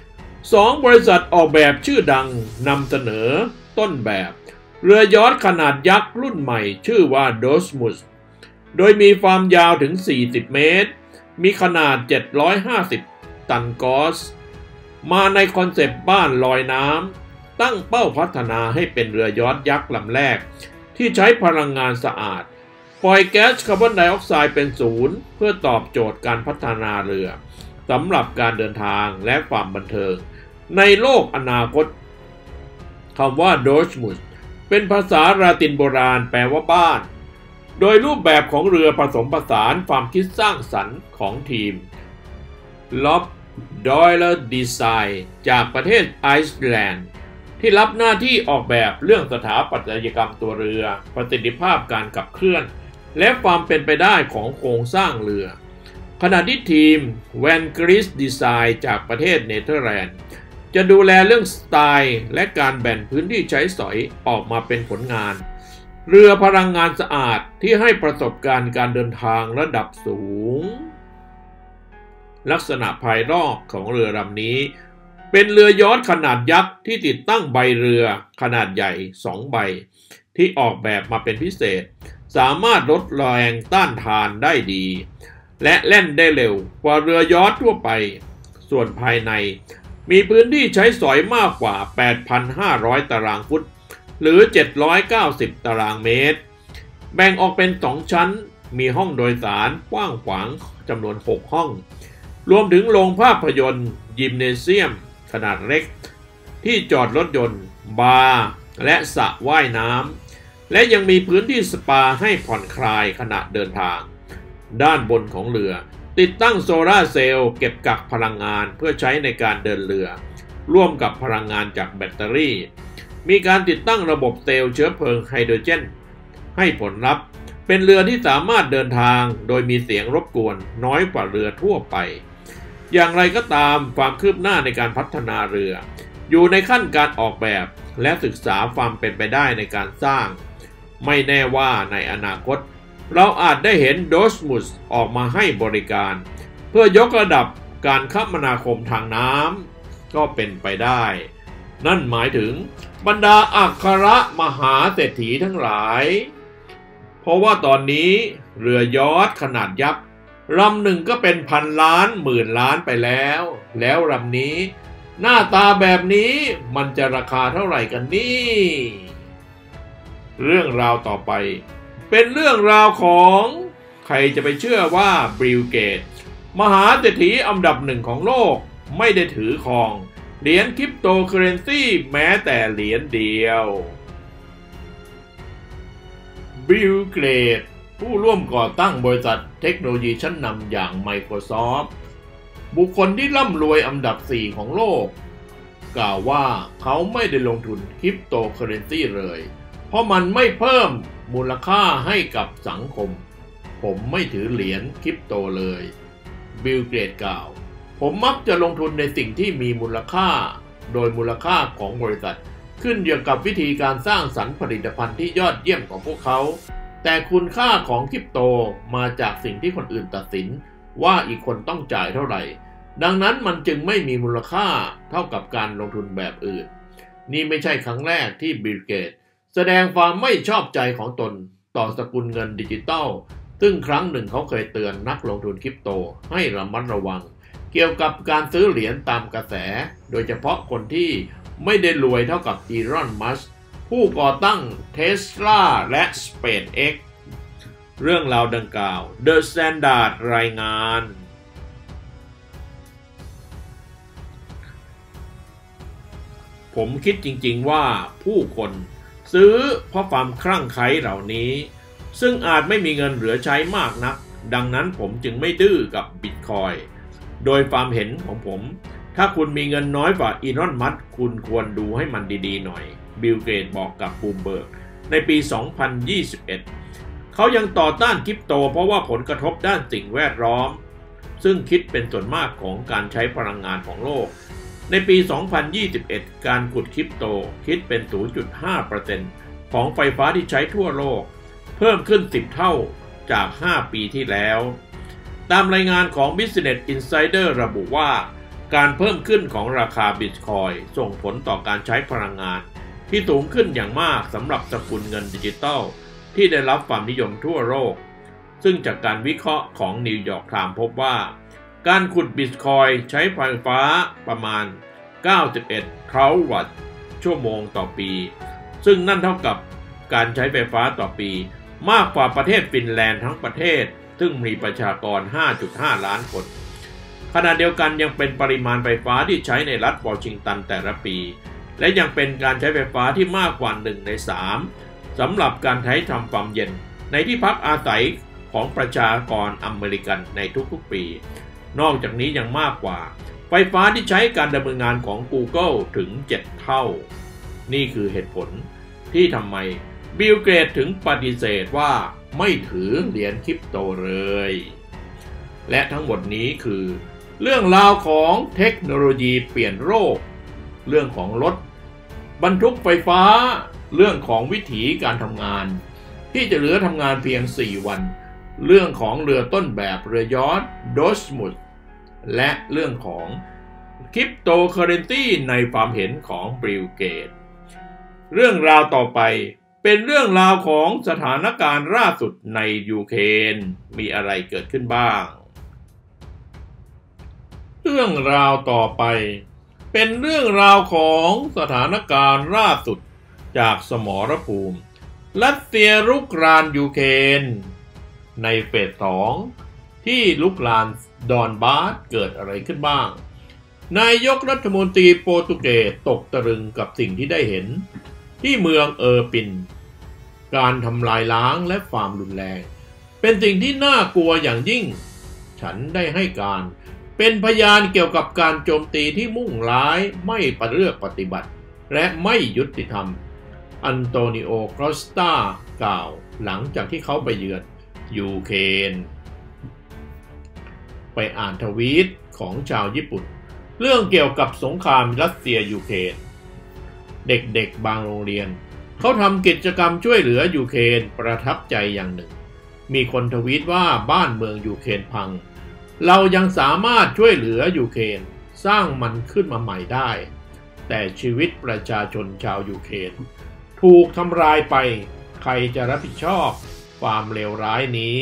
2บริษัทออกแบบชื่อดังนำเสนอต้นแบบเรือยอชต์ขนาดยักษ์รุ่นใหม่ชื่อว่า Dortmund โดยมีความยาวถึง40เมตรมีขนาด750ตันกอสมาในคอนเซปต์บ้านลอยน้ำตั้งเป้าพัฒนาให้เป็นเรือยอชต์ยักษ์ลำแรกที่ใช้พลังงานสะอาดปล่อยแก๊สคาร์บอนไดออกไซด์เป็นศูนย์เพื่อตอบโจทย์การพัฒนาเรือสำหรับการเดินทางและความบันเทิงในโลกอนาคตคำว่า Dortmund เป็นภาษาลาตินโบราณแปลว่าบ้านโดยรูปแบบของเรือผสมผสานความคิดสร้างสรรค์ของทีมล็อบดอยเลอร์ดีไซน์จากประเทศไอซ์แลนด์ที่รับหน้าที่ออกแบบเรื่องสถาปัตยกรรมตัวเรือประสิทธิภาพการขับเคลื่อนและความเป็นไปได้ของโครงสร้างเรือขณะที่ทีมแวนกริสดีไซน์จากประเทศเนเธอร์แลนด์จะดูแลเรื่องสไตล์และการแบ่งพื้นที่ใช้สอยออกมาเป็นผลงานเรือพลังงานสะอาดที่ให้ประสบการณ์การเดินทางระดับสูงลักษณะภายนอกของเรือลำนี้เป็นเรือยอชต์ขนาดยักษ์ที่ติดตั้งใบเรือขนาดใหญ่2ใบที่ออกแบบมาเป็นพิเศษสามารถลดแรงต้านทานได้ดีและแล่นได้เร็วกว่าเรือยอชต์ทั่วไปส่วนภายในมีพื้นที่ใช้สอยมากกว่า 8,500 ตารางฟุตหรือ 790 ตารางเมตรแบ่งออกเป็น2ชั้นมีห้องโดยสารกว้างขวางจำนวน6ห้องรวมถึงโรงภาพยนตร์ยิมเนเซียมขนาดเล็กที่จอดรถยนต์บาร์และสระว่ายน้ำและยังมีพื้นที่สปาให้ผ่อนคลายขณะเดินทางด้านบนของเรือติดตั้งโซลาร์เซลล์เก็บกักพลังงานเพื่อใช้ในการเดินเรือร่วมกับพลังงานจากแบตเตอรี่มีการติดตั้งระบบเซลล์เชื้อเพลิงไฮโดรเจนให้ผลลัพธ์เป็นเรือที่สามารถเดินทางโดยมีเสียงรบกวนน้อยกว่าเรือทั่วไปอย่างไรก็ตามความคืบหน้าในการพัฒนาเรืออยู่ในขั้นการออกแบบและศึกษาความเป็นไปได้ในการสร้างไม่แน่ว่าในอนาคตเราอาจได้เห็นโดสมุสออกมาให้บริการเพื่อยกระดับการคมนาคมทางน้ำก็เป็นไปได้นั่นหมายถึงบรรดาอัครมหาเศรษฐีทั้งหลายเพราะว่าตอนนี้เรือยอชท์ขนาดยักษ์ลำหนึ่งก็เป็นพันล้านหมื่นล้านไปแล้วลำนี้หน้าตาแบบนี้มันจะราคาเท่าไหร่กันนี่เรื่องราวต่อไปเป็นเรื่องราวของใครจะไปเชื่อว่าบิล เกตส์มหาเศรษฐีอันดับหนึ่งของโลกไม่ได้ถือครองเหรียญคริปโตเคอเรนซีแม้แต่เหรียญเดียวบิล เกตส์ผู้ร่วมก่อตั้งบริษัทเทคโนโลยีชั้นนำอย่าง Microsoft บุคคลที่ร่ำรวยอันดับ4ของโลกกล่าวว่าเขาไม่ได้ลงทุนคริปโตเคอเรนซีเลยเพราะมันไม่เพิ่มมูลค่าให้กับสังคมผมไม่ถือเหรียญคริปโตเลยบิล เกตส์กล่าวผมมักจะลงทุนในสิ่งที่มีมูลค่าโดยมูลค่าของบริษัทขึ้นอยู่กับวิธีการสร้างสรรค์ผลิตภัณฑ์ที่ยอดเยี่ยมของพวกเขาแต่คุณค่าของคริปโตมาจากสิ่งที่คนอื่นตัดสินว่าอีกคนต้องจ่ายเท่าไหร่ดังนั้นมันจึงไม่มีมูลค่าเท่ากับการลงทุนแบบอื่นนี่ไม่ใช่ครั้งแรกที่บิล เกตส์แสดงความไม่ชอบใจของตนต่อสกุลเงินดิจิตอลซึ่งครั้งหนึ่งเขาเคยเตือนนักลงทุนคริปโตให้ระมัดระวังเกี่ยวกับการซื้อเหรียญตามกระแสโดยเฉพาะคนที่ไม่ได้รวยเท่ากับอีลอน มัสก์ผู้ก่อตั้ง Tesla และ SpaceX เรื่องราวดังกล่าว The Standard รายงานผมคิดจริงๆว่าผู้คนซื้อเพราะความคลั่งไคล้เหล่านี้ซึ่งอาจไม่มีเงินเหลือใช้มากนักดังนั้นผมจึงไม่ดื้อกับบิตคอยน์โดยความเห็นของผมถ้าคุณมีเงินน้อยกว่าอีลอน มัสก์คุณควรดูให้มันดีๆหน่อยบิล เกตส์บอกกับบูมเบิร์กในปี 2021 เขายังต่อต้านคริปโตเพราะว่าผลกระทบด้านสิ่งแวดล้อมซึ่งคิดเป็นส่วนมากของการใช้พลังงานของโลกในปี 2021 การขุดคริปโตคิดเป็น 0.5% ของไฟฟ้าที่ใช้ทั่วโลกเพิ่มขึ้น10เท่าจาก 5 ปีที่แล้วตามรายงานของ Business Insider ระบุว่าการเพิ่มขึ้นของราคาบิตคอยน์ส่งผลต่อการใช้พลังงานที่สูงขึ้นอย่างมากสำหรับสกุลเงินดิจิตอลที่ได้รับความนิยมทั่วโลกซึ่งจากการวิเคราะห์ของ New York Times พบว่าการขุดบิตคอยน์ใช้ไฟฟ้าประมาณ 91 เทราวัตต์ชั่วโมงต่อปีซึ่งนั่นเท่ากับการใช้ไฟฟ้าต่อปีมากกว่าประเทศฟินแลนด์ทั้งประเทศซึ่งมีประชากร 5.5 ล้านคนขณะเดียวกันยังเป็นปริมาณไฟฟ้าที่ใช้ในรัฐวอชิงตันแต่ละปีและยังเป็นการใช้ไฟฟ้าที่มากกว่า1 ใน 3สำหรับการใช้ทำความเย็นในที่พักอาศัยของประชากรอเมริกันในทุกๆปีนอกจากนี้ยังมากกว่าไฟฟ้าที่ใช้การดำเนินงานของ Google ถึง 7 เท่านี่คือเหตุผลที่ทำไมบิล เกตส์ถึงปฏิเสธว่าไม่ถือเหรียญคริปโตเลยและทั้งหมดนี้คือเรื่องราวของเทคโนโลยีเปลี่ยนโลกเรื่องของรถบรรทุกไฟฟ้าเรื่องของวิถีการทำงานที่จะเหลือทำงานเพียง4 วันเรื่องของเรือต้นแบบเรือยอชท์โดสมุสและเรื่องของคริปโตเคอเรนซีในความเห็นของบิล เกตส์เรื่องราวต่อไปเป็นเรื่องราวของสถานการณ์ล่าสุดในยูเครนมีอะไรเกิดขึ้นบ้างเรื่องราวต่อไปเเป็นเรื่องราวของสถานการณ์ล่าสุดจากสมรภูมิรัสเซียรุกรานยูเครนในเฟส2ที่ลุกรานดอนบาสเกิดอะไรขึ้นบ้างนายกรัฐมนตรีโปรตุเกสตกตะลึงกับสิ่งที่ได้เห็นที่เมืองเออร์ปินการทำลายล้างและความรุนแรงเป็นสิ่งที่น่ากลัวอย่างยิ่งฉันได้ให้การเป็นพยานเกี่ยวกับการโจมตีที่มุ่งร้ายไม่เลือกปฏิบัติและไม่ยุติธรรมอันโตนิโอ คอสตากล่าวหลังจากที่เขาไปเยือนยูเครนไปอ่านทวีตของชาวญี่ปุ่นเรื่องเกี่ยวกับสงครามรัสเซียยูเครนเด็กๆบางโรงเรียนเขาทำกิจกรรมช่วยเหลือยูเครนประทับใจอย่างหนึ่งมีคนทวีตว่าบ้านเมืองยูเครนพังเรายังสามารถช่วยเหลือยูเครนสร้างมันขึ้นมาใหม่ได้แต่ชีวิตประชาชนชาวยูเครนถูกทำลายไปใครจะรับผิดชอบความเลวร้ายนี้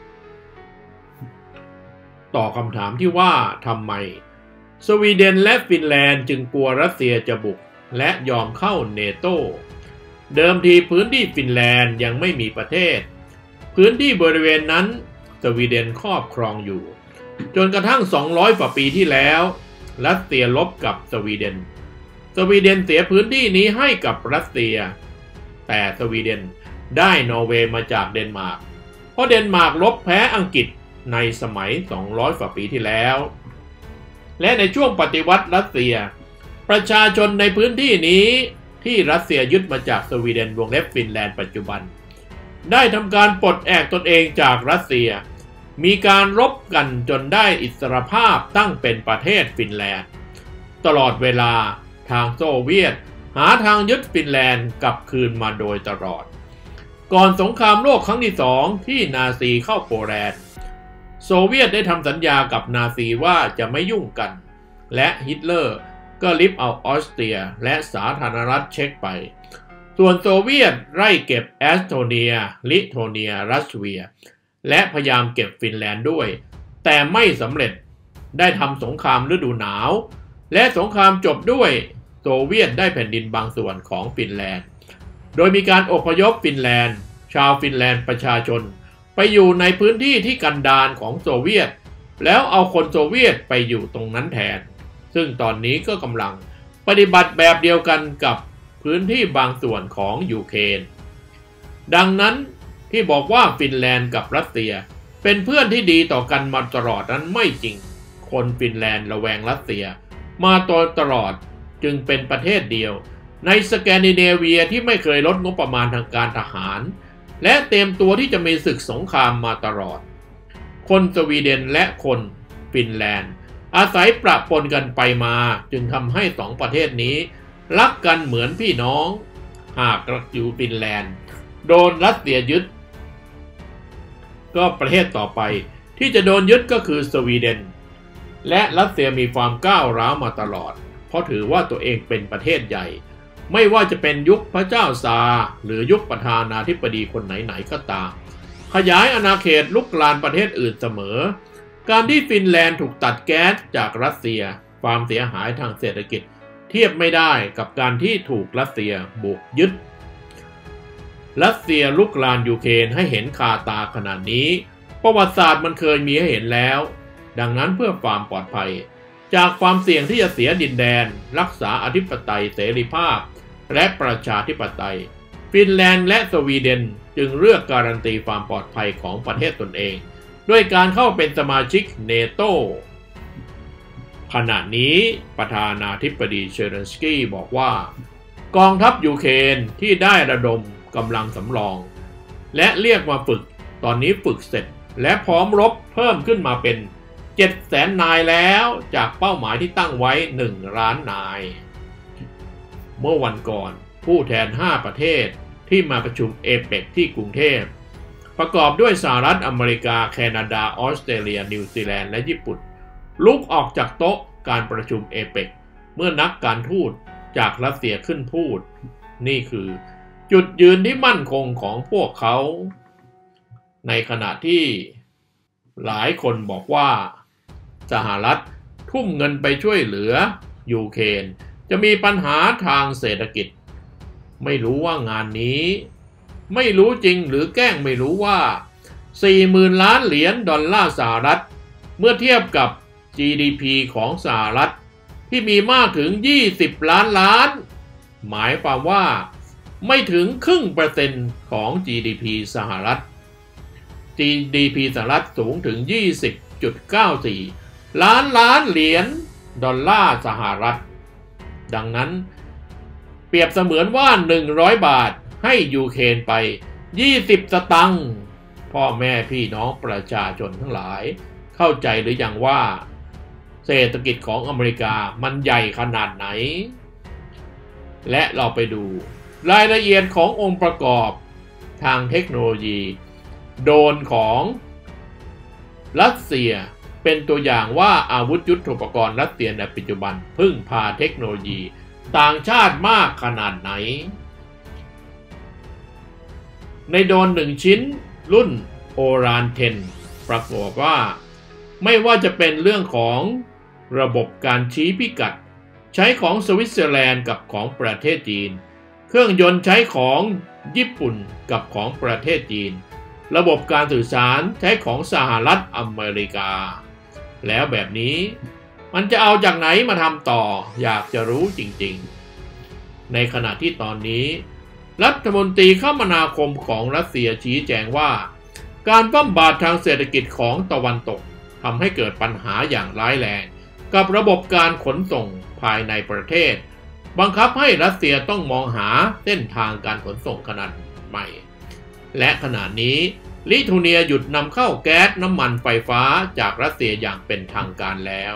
ต่อคำถามที่ว่าทำไมสวีเดนและฟินแลนด์จึงกลัวรัสเซียจะบุกและยอมเข้าเนโตเดิมทีพื้นที่ฟินแลนด์ยังไม่มีประเทศพื้นที่บริเวณนั้นสวีเดนครอบครองอยู่จนกระทั่ง200 กว่าปีที่แล้วรัสเซียลบกับสวีเดนเสียพื้นที่นี้ให้กับรัสเซียแต่สวีเดนได้นอร์เวย์มาจากเดนมาร์กเพราะเดนมาร์กลบแพ้อังกฤษในสมัย200 กว่าปีที่แล้วและในช่วงปฏิวัติรัสเซียประชาชนในพื้นที่นี้ที่รัสเซียยึดมาจากสวีเดนวงเล็บฟินแลนด์ปัจจุบันได้ทำการปลดแอกตนเองจากรัสเซียมีการรบกันจนได้อิสรภาพตั้งเป็นประเทศฟินแลนด์ตลอดเวลาทางโซเวียตหาทางยึดฟินแลนด์กลับคืนมาโดยตลอดก่อนสงครามโลกครั้งที่2ที่นาซีเข้าโปแลนด์โซเวียตได้ทำสัญญากับนาซีว่าจะไม่ยุ่งกันและฮิตเลอร์ก็ริบเอาออสเตรียและสาธารณรัฐเช็กไปส่วนโซเวียตไล่เก็บแอสโตเนียลิโทเนียรัสเซียและพยายามเก็บฟินแลนด์ด้วยแต่ไม่สำเร็จได้ทำสงครามฤดูหนาวและสงครามจบด้วยโซเวียตได้แผ่นดินบางส่วนของฟินแลนด์โดยมีการอพยพฟินแลนด์ชาวฟินแลนด์ประชาชนไปอยู่ในพื้นที่ที่กันดารของโซเวียตแล้วเอาคนโซเวียตไปอยู่ตรงนั้นแทนซึ่งตอนนี้ก็กำลังปฏิบัติแบบเดียวกันกับพื้นที่บางส่วนของยูเครนดังนั้นที่บอกว่าฟินแลนด์กับรัสเซียเป็นเพื่อนที่ดีต่อกันมาตลอดนั้นไม่จริงคนฟินแลนด์ระแวงรัสเซียมาตลอดจึงเป็นประเทศเดียวในสแกนดิเนเวียที่ไม่เคยลดงบประมาณทางการทหารและเตรียมตัวที่จะมีศึกสงครามมาตลอดคนสวีเดนและคนฟินแลนด์อาศัยประปนกันไปมาจึงทำให้2 ประเทศนี้รักกันเหมือนพี่น้องหากอยู่ฟินแลนด์โดนรัสเซียยึดก็ประเทศต่อไปที่จะโดนยึดก็คือสวีเดนและรัสเซียมีความก้าวร้าวมาตลอดเพราะถือว่าตัวเองเป็นประเทศใหญ่ไม่ว่าจะเป็นยุคพระเจ้าซาร์หรือยุคประธานาธิบดีคนไหนๆก็ตามขยายอาณาเขตลุกลามประเทศอื่นเสมอการที่ฟินแลนด์ถูกตัดแก๊สจากรัสเซียความเสียหายทางเศรษฐกิจเทียบไม่ได้กับการที่ถูกรัสเซียบุกยึดรัสเซียลุกลามยูเครนให้เห็นคาตาขนาดนี้ประวัติศาสตร์มันเคยมีให้เห็นแล้วดังนั้นเพื่อความปลอดภัยจากความเสี่ยงที่จะเสียดินแดนรักษาอธิปไตยเสรีภาพและประชาธิปไตยฟินแลนด์และสวีเดนจึงเลือกการันตีความปลอดภัยของประเทศตนเองด้วยการเข้าเป็นสมาชิกเนโตขณะนี้ประธานาธิบดีเชเลนสกี้บอกว่ากองทัพยูเครนที่ได้ระดมกำลังสำรองและเรียกมาฝึกตอนนี้ฝึกเสร็จและพร้อมรบเพิ่มขึ้นมาเป็น700,000 นายแล้วจากเป้าหมายที่ตั้งไว้1 ล้านนายเมื่อวันก่อนผู้แทน5 ประเทศที่มาประชุมเอเปกที่กรุงเทพประกอบด้วยสหรัฐอเมริกาแคนาดาออสเตรเลียนิวซีแลนด์และญี่ปุ่นลุกออกจากโต๊ะการประชุมเอเปกเมื่อนักการทูตจากรัสเซียขึ้นพูดนี่คือจุดยืนที่มั่นคงของพวกเขาในขณะที่หลายคนบอกว่าสหรัฐทุ่มเงินไปช่วยเหลือยูเครนจะมีปัญหาทางเศรษฐกิจไม่รู้ว่างานนี้ไม่รู้จริงหรือแกล้งไม่รู้ว่า 40,000 ล้านเหรียญดอลลาร์สหรัฐเมื่อเทียบกับ GDP ของสหรัฐที่มีมากถึง20 ล้านล้านหมายความว่าไม่ถึง0.5% ของ GDP สหรัฐ GDP สหรัฐสูงถึง 20.94 ล้านล้านเหรียญดอลลาร์สหรัฐดังนั้นเปรียบเสมือนว่า100 บาทให้ยูเครนไป20 สตังค์พ่อแม่พี่น้องประชาชนทั้งหลายเข้าใจหรือยังว่าเศรษฐกิจของอเมริกามันใหญ่ขนาดไหนและเราไปดูรายละเอียดขององค์ประกอบทางเทคโนโลยีโดรนของรัสเซียเป็นตัวอย่างว่าอาวุธยุทโธปกรณ์รัสเซียในปัจจุบันพึ่งพาเทคโนโลยีต่างชาติมากขนาดไหนในโดรน1 ชิ้นรุ่นโอราน 10 ปรากฏว่าไม่ว่าจะเป็นเรื่องของระบบการชี้พิกัดใช้ของสวิตเซอร์แลนด์กับของประเทศจีนเครื่องยนต์ใช้ของญี่ปุ่นกับของประเทศจีนระบบการสื่อสารใช้ของสหรัฐอเมริกาแล้วแบบนี้มันจะเอาจากไหนมาทำต่ออยากจะรู้จริงๆในขณะที่ตอนนี้รัฐมนตรีคมนาคมของรัสเซียชี้แจงว่าการคว่ำบาตรทางเศรษฐกิจของตะวันตกทำให้เกิดปัญหาอย่างร้ายแรงกับระบบการขนส่งภายในประเทศบังคับให้รัสเซียต้องมองหาเส้นทางการขนส่งขนาดใหม่และขณะนี้ลิทัวเนียหยุดนำเข้าแก๊สน้ำมันไฟฟ้าจากรัสเซียอย่างเป็นทางการแล้ว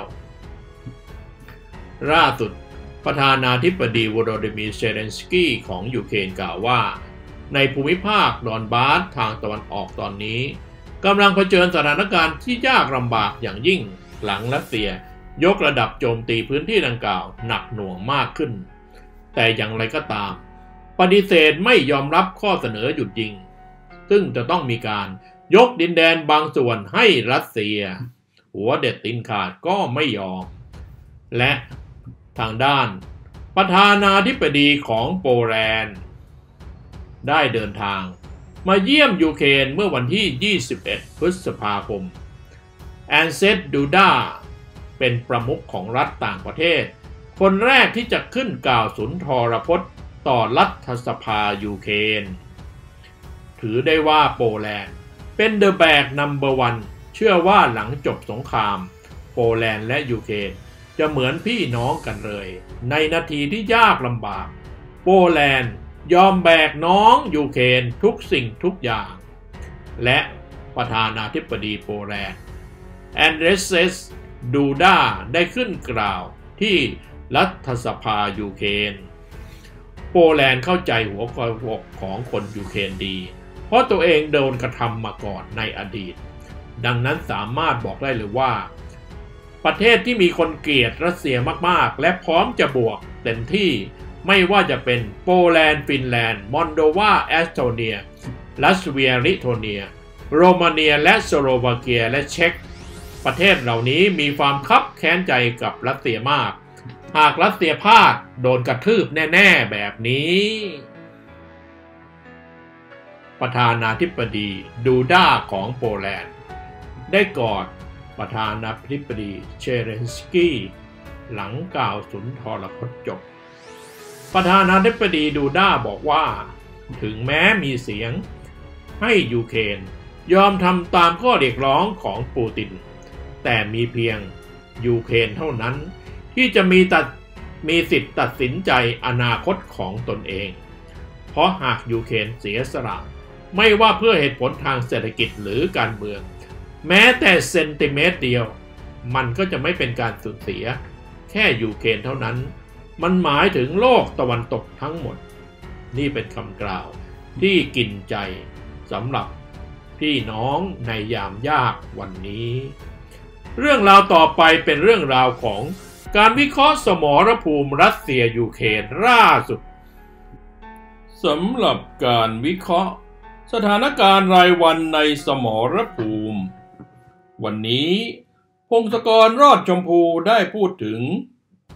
ล่าสุดประธานาธิบดีโวโลดิมีร์ เซเลนสกี้ของยูเครนกล่าวว่าในภูมิภาคดอนบาสทางตะวันออกตอนนี้กำลังเผชิญสถานการณ์ที่ยากลำบากอย่างยิ่งหลังรัสเซียยกระดับโจมตีพื้นที่ดังกล่าวหนักหน่วงมากขึ้นแต่อย่างไรก็ตามปฏิเสธไม่ยอมรับข้อเสนอหยุดยิงซึ่งจะต้องมีการยกดินแดนบางส่วนให้รัสเซียหัวเด็ดตีนขาดก็ไม่ยอมและทางด้านประธานาธิบดีของโปแลนด์ได้เดินทางมาเยี่ยมยูเครนเมื่อวันที่ 21 พฤษภาคมแอนเซด ดูดาเป็นประมุขของรัฐต่างประเทศคนแรกที่จะขึ้นกล่าวสุนทรพจน์ต่อรัฐสภายูเครนถือได้ว่าโปแลนด์เป็นเดอะแบกนัมเบอร์วันเชื่อว่าหลังจบสงครามโปแลนด์และยูเครนจะเหมือนพี่น้องกันเลยในนาทีที่ยากลำบากโปแลนด์ยอมแบกน้องยูเครนทุกสิ่งทุกอย่างและประธานาธิบดีโปแลนด์แอนเดรเซส ดูดาได้ขึ้นกล่าวที่รัฐสภายูเครนโปแลนด์เข้าใจหัวอกของคนยูเครนดีเพราะตัวเองโดนกระทำมาก่อนในอดีตดังนั้นสามารถบอกได้เลยว่าประเทศที่มีคนเกลียดรัสเซียมากๆและพร้อมจะบวกเต็มที่ไม่ว่าจะเป็นโปแลนด์ฟินแลนด์มอลโดวาแอสโตเนียลัตเวียลิทัวเนียโรมาเนียและสโลวาเกียและเช็กประเทศเหล่านี้มีความคับแค้นใจกับรัสเซียมากหากรัสเซียพลาดโดนกระทืบแน่ๆแบบนี้ประธานาธิบดีดูดาของโปแลนด์ได้กอดประธานาธิบดีเชเรนสกี้หลังกล่าวสุนทรพจน์จบประธานาธิบดีดูดาบอกว่าถึงแม้มีเสียงให้ยูเครนยอมทำตามข้อเรียกร้องของปูตินแต่มีเพียงยูเครนเท่านั้นที่จะมีสิทธิ์ตัดสินใจอนาคตของตนเองเพราะหากยูเครนเสียสละไม่ว่าเพื่อเหตุผลทางเศรษฐกิจหรือการเมืองแม้แต่เซนติเมตรเดียวมันก็จะไม่เป็นการสูญเสียแค่ยูเครนเท่านั้นมันหมายถึงโลกตะวันตกทั้งหมดนี่เป็นคำกล่าวที่กินใจสำหรับพี่น้องในยามยากวันนี้เรื่องราวต่อไปเป็นเรื่องราวของการวิเคราะห์สมรภูมิรัสเซียยูเครนล่าสุดสำหรับการวิเคราะห์สถานการณ์รายวันในสมรภูมิวันนี้พงศกร รอดชมพูได้พูดถึง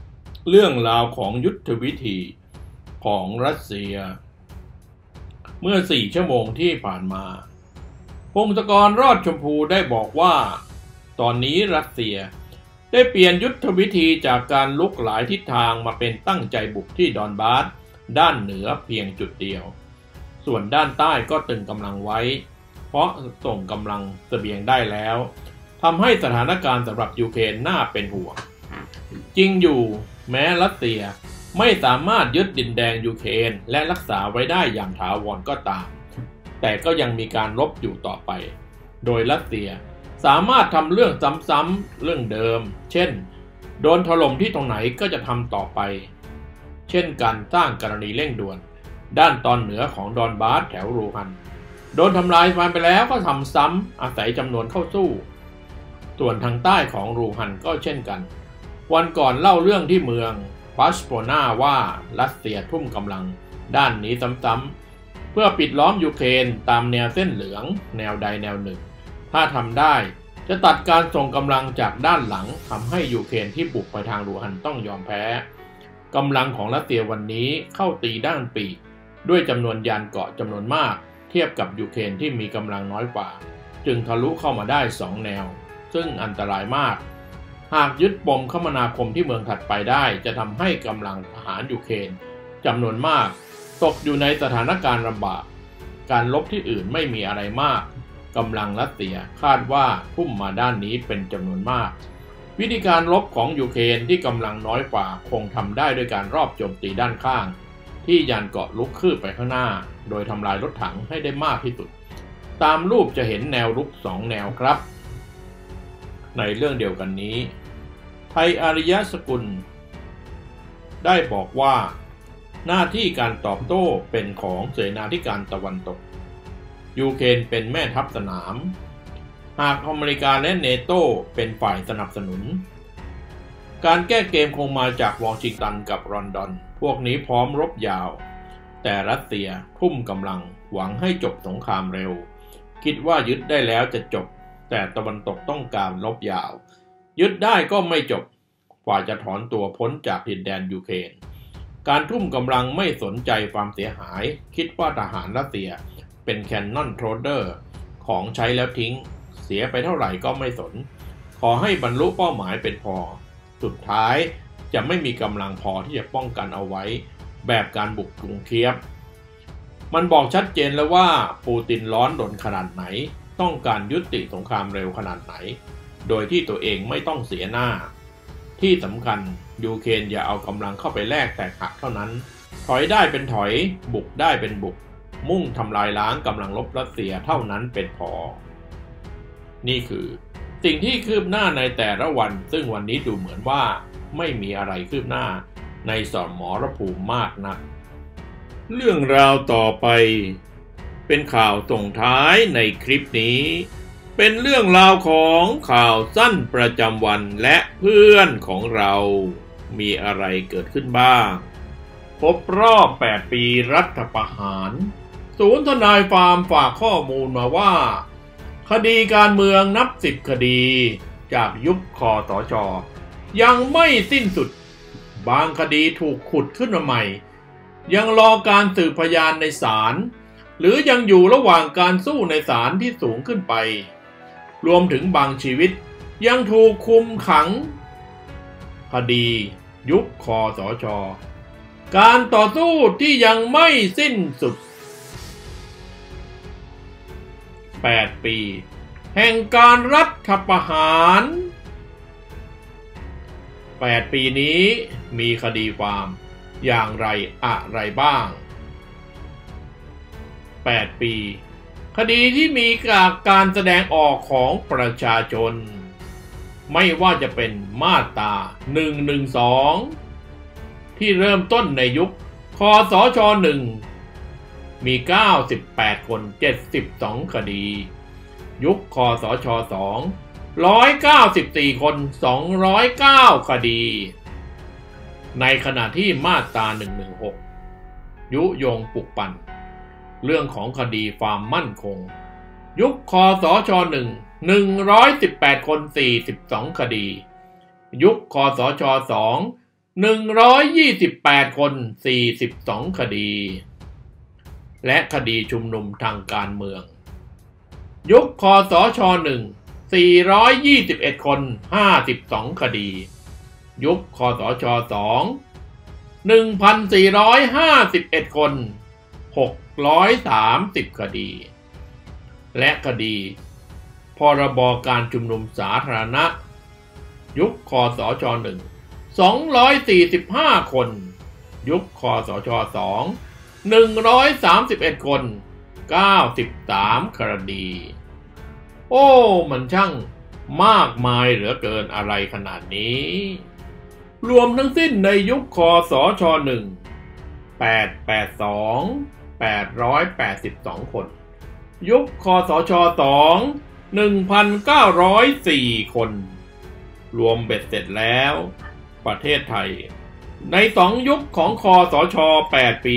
เรื่องราวของยุทธวิธีของรัสเซียเมื่อ4 ชั่วโมงที่ผ่านมาพงศกรรอดชมพูได้บอกว่าตอนนี้รัสเซียได้เปลี่ยนยุทธวิธีจากการลุกหลายทิศทางมาเป็นตั้งใจบุกที่ดอนบาสด้านเหนือเพียงจุดเดียวส่วนด้านใต้ก็ตึงกำลังไว้เพราะส่งกำลังเสบียงได้แล้วทำให้สถานการณ์สำหรับยูเครนน่าเป็นห่วงจริงอยู่แม้รัสเซียไม่สามารถยึดดินแดนยูเครนและรักษาไว้ได้อย่างถาวรก็ตามแต่ก็ยังมีการรบอยู่ต่อไปโดยรัสเซียสามารถทำเรื่องซ้ำๆเรื่องเดิมเช่นโดนถล่มที่ตรงไหนก็จะทำต่อไปเช่นการสร้างกรณีเร่งด่วนด้านตอนเหนือของดอนบาสแถวรูฮันโดนทำลายไปแล้วก็ทำซ้ำอาศัยจำนวนเข้าสู้ส่วนทางใต้ของรูฮันก็เช่นกันวันก่อนเล่าเรื่องที่เมืองพาสโปนาว่ารัสเซียทุ่มกำลังด้านนี้ซ้ำๆเพื่อปิดล้อมยูเครนตามแนวเส้นเหลืองแนวใดแนวหนึ่งถ้าทำได้จะตัดการส่งกำลังจากด้านหลังทำให้ยูเครนที่บุกไปทางรูฮันต้องยอมแพ้กำลังของรัสเซียวันนี้เข้าตีด้านปีกด้วยจำนวนยานเกราะจำนวนมากเทียบกับยูเครนที่มีกำลังน้อยกว่าจึงทะลุเข้ามาได้2 แนวซึ่งอันตรายมากหากยึดปมคมนาคมที่เมืองถัดไปได้จะทำให้กำลังทหารยูเครนจำนวนมากตกอยู่ในสถานการณ์ลำบากการลบที่อื่นไม่มีอะไรมากกำลังรัสเซียคาดว่าพุ่งมาด้านนี้เป็นจำนวนมากวิธีการรบของยูเครนที่กำลังน้อยกว่าคงทำได้ด้วยการรอบโจมตีด้านข้างที่ยานเกราะลุกคืบไปข้างหน้าโดยทำลายรถถังให้ได้มากที่สุดตามรูปจะเห็นแนวรุก2 แนวครับในเรื่องเดียวกันนี้ไทยอาริยสกุลได้บอกว่าหน้าที่การตอบโต้เป็นของเสนาธิการตะวันตกยูเครนเป็นแม่ทัพสนามหากอเมริกาและเนโตเป็นฝ่ายสนับสนุนการแก้เกมคงมาจากวอชิงตันกับลอนดอนพวกนี้พร้อมรบยาวแต่รัสเซียทุ่มกำลังหวังให้จบสงครามเร็วคิดว่ายึดได้แล้วจะจบแต่ตะวันตกต้องการรบยาวยึดได้ก็ไม่จบกว่าจะถอนตัวพ้นจากดินแดนยูเครนการทุ่มกำลังไม่สนใจความเสียหายคิดว่าทหารรัสเซียเป็นแคนนอนโทรเดอร์ของใช้แล้วทิ้งเสียไปเท่าไหร่ก็ไม่สนขอให้บรรลุเป้าหมายเป็นพอสุดท้ายจะไม่มีกำลังพอที่จะป้องกันเอาไว้แบบการบุกกรุงเคียฟมันบอกชัดเจนแล้วว่าปูตินร้อนรนขนาดไหนต้องการยุติสงครามเร็วขนาดไหนโดยที่ตัวเองไม่ต้องเสียหน้าที่สำคัญยูเครนอย่าเอากำลังเข้าไปแลกแตกหักเท่านั้นถอยได้เป็นถอยบุกได้เป็นบุกมุ่งทำลายล้างกำลังรบรัสเซียเท่านั้นเป็นพอนี่คือสิ่งที่คืบหน้าในแต่ละวันซึ่งวันนี้ดูเหมือนว่าไม่มีอะไรคืบหน้าในสมรภูมิมากนักเรื่องราวต่อไปเป็นข่าวส่งท้ายในคลิปนี้เป็นเรื่องราวของข่าวสั้นประจำวันและเพื่อนของเรามีอะไรเกิดขึ้นบ้างครบรอบ8 ปีรัฐประหารศูนย์ทนายฟาร์มฝากข้อมูลมาว่าคดีการเมืองนับ10 คดีจากยุคคสช.ยังไม่สิ้นสุดบางคดีถูกขุดขึ้นมาใหม่ยังรอการสืบพยานในศาลหรือยังอยู่ระหว่างการสู้ในศาลที่สูงขึ้นไปรวมถึงบางชีวิตยังถูกคุมขังคดียุคคสช.การต่อสู้ที่ยังไม่สิ้นสุด8 ปีแห่งการรัฐประหาร8 ปีนี้มีคดีความอย่างไรอะไรบ้าง8 ปีคดีที่มีการแสดงออกของประชาชนไม่ว่าจะเป็นมาตรา112ที่เริ่มต้นในยุคคสช. 1มี98 คน72 คดียุคคสช. 2 194 คน209 คดีในขณะที่มาตรา116ยุยงปลุกปั่นเรื่องของคดีความมั่นคงยุคคสช. 1 118 คน42 คดียุคคสช. 128 คน42 คดีและคดีชุมนุมทางการเมืองยุคคสช1 421 คน52 คดียุคคสช2 1,451 คน630 คดีและคดีพรบการชุมนุมสาธารณะยุคคสช1 245 คนยุคคสช2 131 คน93 คดีโอ้มันช่างมากมายเหลือเกินอะไรขนาดนี้รวมทั้งสิ้นในยุคคสช1 882 882 คนยุคคสช2 1,904 คนรวมเบ็ดเสร็จแล้วประเทศไทยใน2 ยุคของคสช8 ปี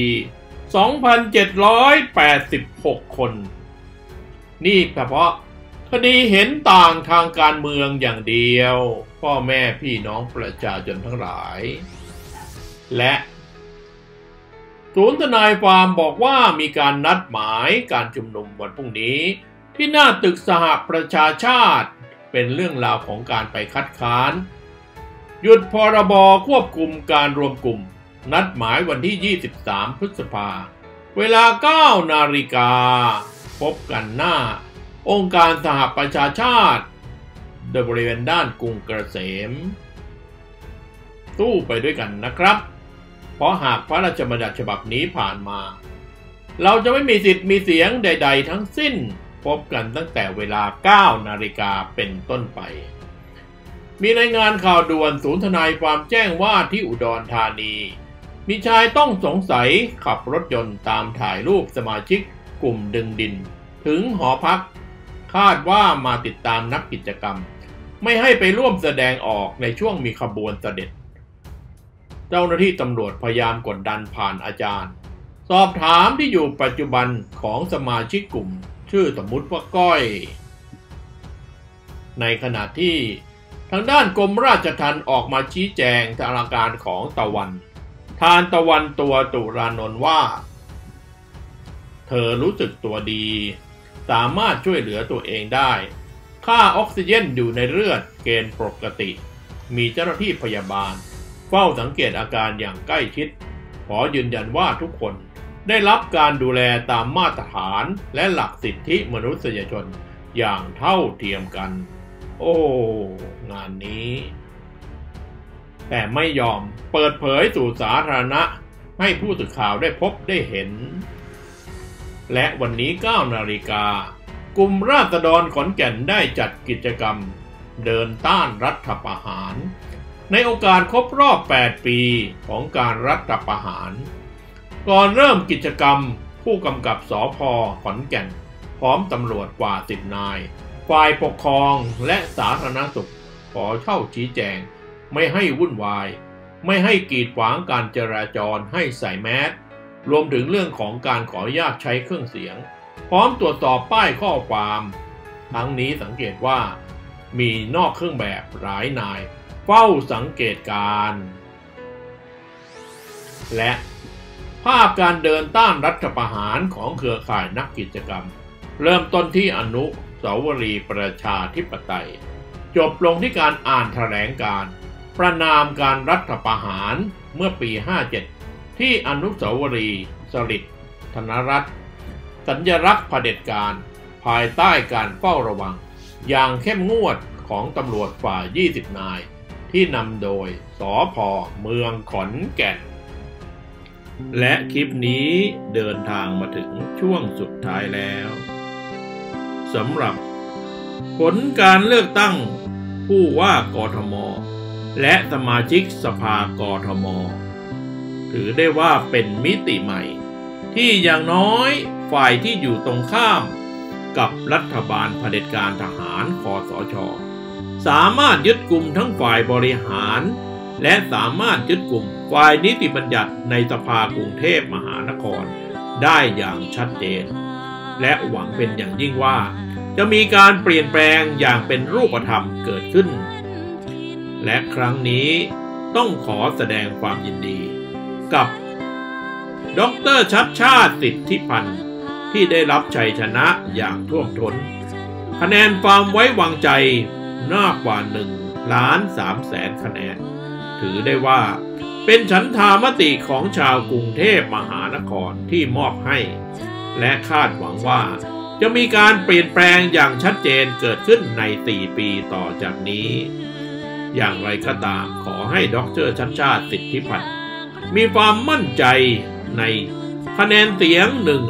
2,786 คนนี่เฉพาะคดีเห็นต่างทางการเมืองอย่างเดียวพ่อแม่พี่น้องประชาชนทั้งหลายและศูนย์ทนายความบอกว่ามีการนัดหมายการชุมนุมวันพรุ่งนี้ที่หน้าตึกสหประชาชาติเป็นเรื่องราวของการไปคัดค้านหยุดพรบควบคุมการรวมกลุ่มนัดหมายวันที่23 พฤษภาคมเวลา 9 นาฬิกาพบกันหน้าองค์การสหประชาชาติโดยบริเวณด้านกรุงเกษมสู้ไปด้วยกันนะครับเพราะหากพระราชบัญญัติฉบับนี้ผ่านมาเราจะไม่มีสิทธิ์มีเสียงใดๆทั้งสิ้นพบกันตั้งแต่เวลา 9 นาฬิกาเป็นต้นไปมีรายงานข่าวด่วนศูนย์ทนายความแจ้งว่าที่อุดรธานีมีชายต้องสงสัยขับรถยนต์ตามถ่ายรูปสมาชิกกลุ่มดึงดินถึงหอพักคาดว่ามาติดตามนักกิจกรรมไม่ให้ไปร่วมแสดงออกในช่วงมีขบวนเสด็จเจ้าหน้าที่ตำรวจพยายามกดดันผ่านอาจารย์สอบถามที่อยู่ปัจจุบันของสมาชิกกลุ่มชื่อสมมุติว่าก้อยในขณะที่ทางด้านกรมราชทัณฑ์ออกมาชี้แจงถึงอาการของตะวันทานตะวันตัวตุรานนท์ว่าเธอรู้สึกตัวดีสามารถช่วยเหลือตัวเองได้ค่าออกซิเจนอยู่ในเลือดเกณฑ์ปกติมีเจ้าหน้าที่พยาบาลเฝ้าสังเกตอาการอย่างใกล้ชิดขอยืนยันว่าทุกคนได้รับการดูแลตามมาตรฐานและหลักสิทธิมนุษยชนอย่างเท่าเทียมกันโอ้งานนี้แต่ไม่ยอมเปิดเผยสู่สาธารณะให้ผู้สื่อข่าวได้พบได้เห็นและวันนี้ 9 นาฬิกากลุ่มราษฎรขอนแก่นได้จัดกิจกรรมเดินต้านรัฐประหารในโอกาสครบรอบ 8 ปีของการรัฐประหารก่อนเริ่มกิจกรรมผู้กำกับสภ.ขอนแก่นพร้อมตำรวจกว่า 10 นายฝ่ายปกครองและสาธารณสุขขอเข้าชี้แจงไม่ให้วุ่นวายไม่ให้กีดขวางการจราจรให้ใส่แมสรวมถึงเรื่องของการขออนุญาตใช้เครื่องเสียงพร้อมตรวจสอบป้ายข้อความทั้งนี้สังเกตว่ามีนอกเครื่องแบบหลายนายเฝ้าสังเกตการและภาพการเดินต้านรัฐประหารของเครือข่ายนักกิจกรรมเริ่มต้นที่อนุสาวรีย์ประชาธิปไตยจบลงที่การอ่านแถลงการณ์ประณามการรัฐประหารเมื่อปี 57ที่อนุสาวรีย์สฤษดิ์ธนรัตน์สัญลักษณ์เผด็จการภายใต้การเฝ้าระวังอย่างเข้มงวดของตำรวจฝ่าย 20 นายที่นำโดยสภ.เมืองขอนแก่นและคลิปนี้เดินทางมาถึงช่วงสุดท้ายแล้วสำหรับผลการเลือกตั้งผู้ว่ากทม.และสมาชิกสภากทม.ถือได้ว่าเป็นมิติใหม่ที่อย่างน้อยฝ่ายที่อยู่ตรงข้ามกับรัฐบาลเผด็จการทหารคสช.สามารถยึดกลุ่มทั้งฝ่ายบริหารและสามารถยึดกลุ่มฝ่ายนิติบัญญัติในสภากรุงเทพมหานครได้อย่างชัดเจนและหวังเป็นอย่างยิ่งว่าจะมีการเปลี่ยนแปลงอย่างเป็นรูปธรรมเกิดขึ้นและครั้งนี้ต้องขอแสดงความยินดีกับดร.ชัชชาติสิทธิพันธ์ที่ได้รับชัยชนะอย่างท่วมท้นคะแนนความไว้วางใจมากกว่า1,300,000 คะแนนถือได้ว่าเป็นฉันทามติของชาวกรุงเทพมหานครที่มอบให้และคาดหวังว่าจะมีการเปลี่ยนแปลงอย่างชัดเจนเกิดขึ้นใน4 ปีต่อจากนี้อย่างไรก็ตามขอให้ดร.ชัชชาติสิทธิพันธ์มีความมั่นใจในคะแนนเสียง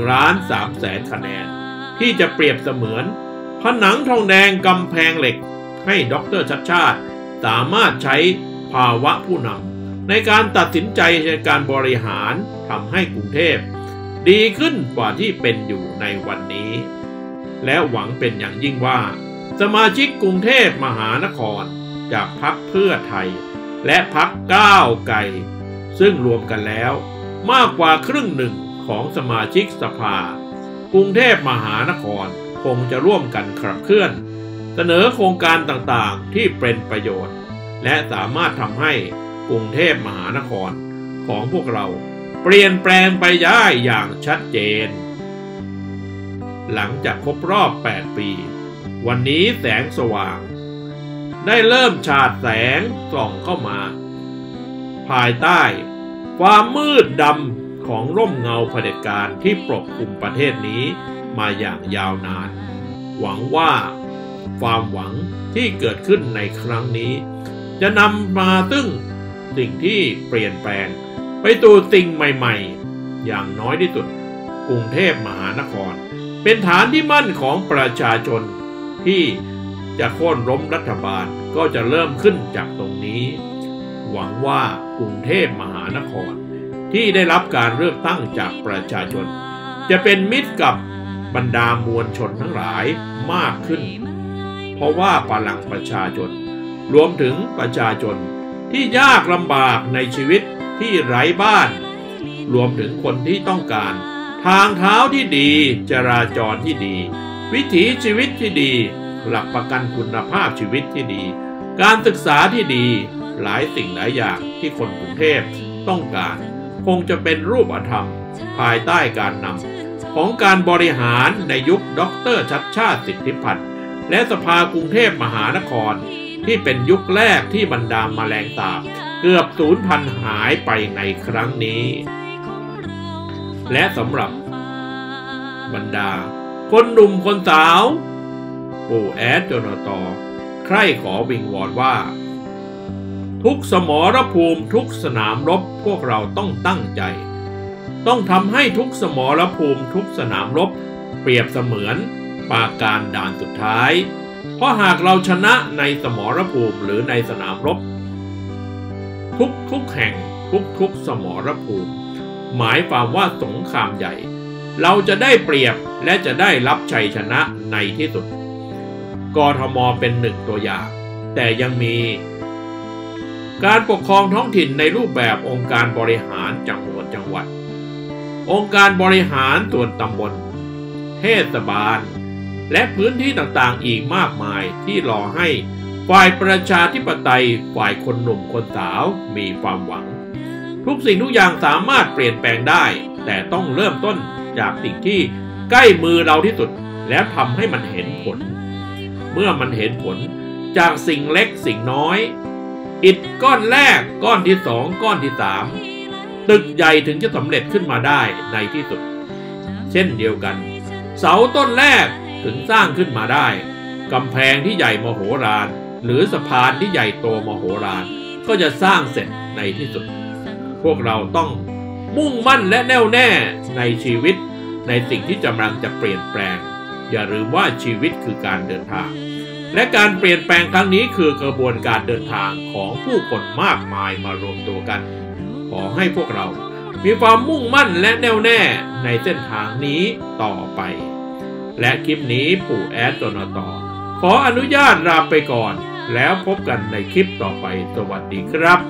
1,300,000 คะแนนที่จะเปรียบเสมือนผนังทองแดงกำแพงเหล็กให้ดร.ชัชชาติสามารถใช้ภาวะผู้นำในการตัดสินใจในการบริหารทำให้กรุงเทพดีขึ้นกว่าที่เป็นอยู่ในวันนี้และหวังเป็นอย่างยิ่งว่าสมาชิกกรุงเทพมหานครจากพรรคเพื่อไทยและพรรคก้าวไกลซึ่งรวมกันแล้วมากกว่าครึ่งหนึ่งของสมาชิกสภากรุงเทพมหานครคงจะร่วมกันขับเคลื่อนเสนอโครงการต่างๆที่เป็นประโยชน์และสามารถทำให้กรุงเทพมหานครของพวกเราเปลี่ยนแปลงไปได้อย่างชัดเจนหลังจากครบรอบ8 ปีวันนี้แสงสว่างได้เริ่มฉาดแสงส่องเข้ามาภายใต้ความมืดดำของร่มเงาเผด็จการที่ปกคลุมประเทศนี้มาอย่างยาวนานหวังว่าความหวังที่เกิดขึ้นในครั้งนี้จะนำมาซึ่งสิ่งที่เปลี่ยนแปลงไปสู่สิ่งใหม่ๆอย่างน้อยที่สุดกรุงเทพมหานครเป็นฐานที่มั่นของประชาชนที่จะโค่นล้มรัฐบาลก็จะเริ่มขึ้นจากตรงนี้หวังว่ากรุงเทพมหานครที่ได้รับการเลือกตั้งจากประชาชนจะเป็นมิตรกับบรรดามวลชนทั้งหลายมากขึ้นเพราะว่าพลังประชาชนรวมถึงประชาชนที่ยากลำบากในชีวิตที่ไร้บ้านรวมถึงคนที่ต้องการทางเท้าที่ดีจราจรที่ดีวิถีชีวิตที่ดีหลักประกันคุณภาพชีวิตที่ดีการศึกษาที่ดีหลายสิ่งหลายอย่างที่คนกรุงเทพต้องการคงจะเป็นรูปธรรมภายใต้การนำของการบริหารในยุคดร.ชัชชาติสิทธิพันธ์และสภากรุงเทพมหานครที่เป็นยุคแรกที่บรรดาแมลงสาบเกือบสูญพันธุ์หายไปในครั้งนี้และสำหรับบรรดาคนหนุ่มคนสาวปู่แอดจนตใคร่ขอวิงวอนว่าทุกสมรภูมิทุกสนามรบพวกเราต้องตั้งใจต้องทำให้ทุกสมรภูมิทุกสนามรบเปรียบเสมือนปราการด่านสุดท้ายเพราะหากเราชนะในสมรภูมิหรือในสนามรบทุกแห่งทุกสมรภูมิหมายความว่าสงครามใหญ่เราจะได้เปรียบและจะได้รับชัยชนะในที่สุดกทมเป็นหนึ่งตัวอย่างแต่ยังมีการปกครองท้องถิ่นในรูปแบบองค์การบริหารจังหวัดองค์การบริหารส่วนตำบลเทศบาลและพื้นที่ต่างๆอีกมากมายที่รอให้ฝ่ายประชาธิปไตยฝ่ายคนหนุ่มคนสาวมีความหวังทุกสิ่งทุกอย่างสามารถเปลี่ยนแปลงได้แต่ต้องเริ่มต้นจากสิ่งที่ใกล้มือเราที่สุดแล้วทำให้มันเห็นผลเมื่อมันเห็นผลจากสิ่งเล็กสิ่งน้อยอิฐก้อนแรกก้อนที่2ก้อนที่3ตึกใหญ่ถึงจะสำเร็จขึ้นมาได้ในที่สุดเช่นเดียวกันเสาต้นแรกถึงสร้างขึ้นมาได้กำแพงที่ใหญ่มโหฬารหรือสะพานที่ใหญ่โตมโหฬารก็จะสร้างเสร็จในที่สุดพวกเราต้องมุ่งมั่นและแน่วแน่ในชีวิตในสิ่งที่กำลังจะเปลี่ยนแปลงอย่าลืมว่าชีวิตคือการเดินทางและการเปลี่ยนแปลงครั้งนี้คือกระบวนการเดินทางของผู้คนมากมายมารวมตัวกันขอให้พวกเรามีความมุ่งมั่นและแน่วแน่ในเส้นทางนี้ต่อไปและคลิปนี้ปู่แอดจนตขออนุญาตลาไปก่อนแล้วพบกันในคลิปต่อไปสวัสดีครับ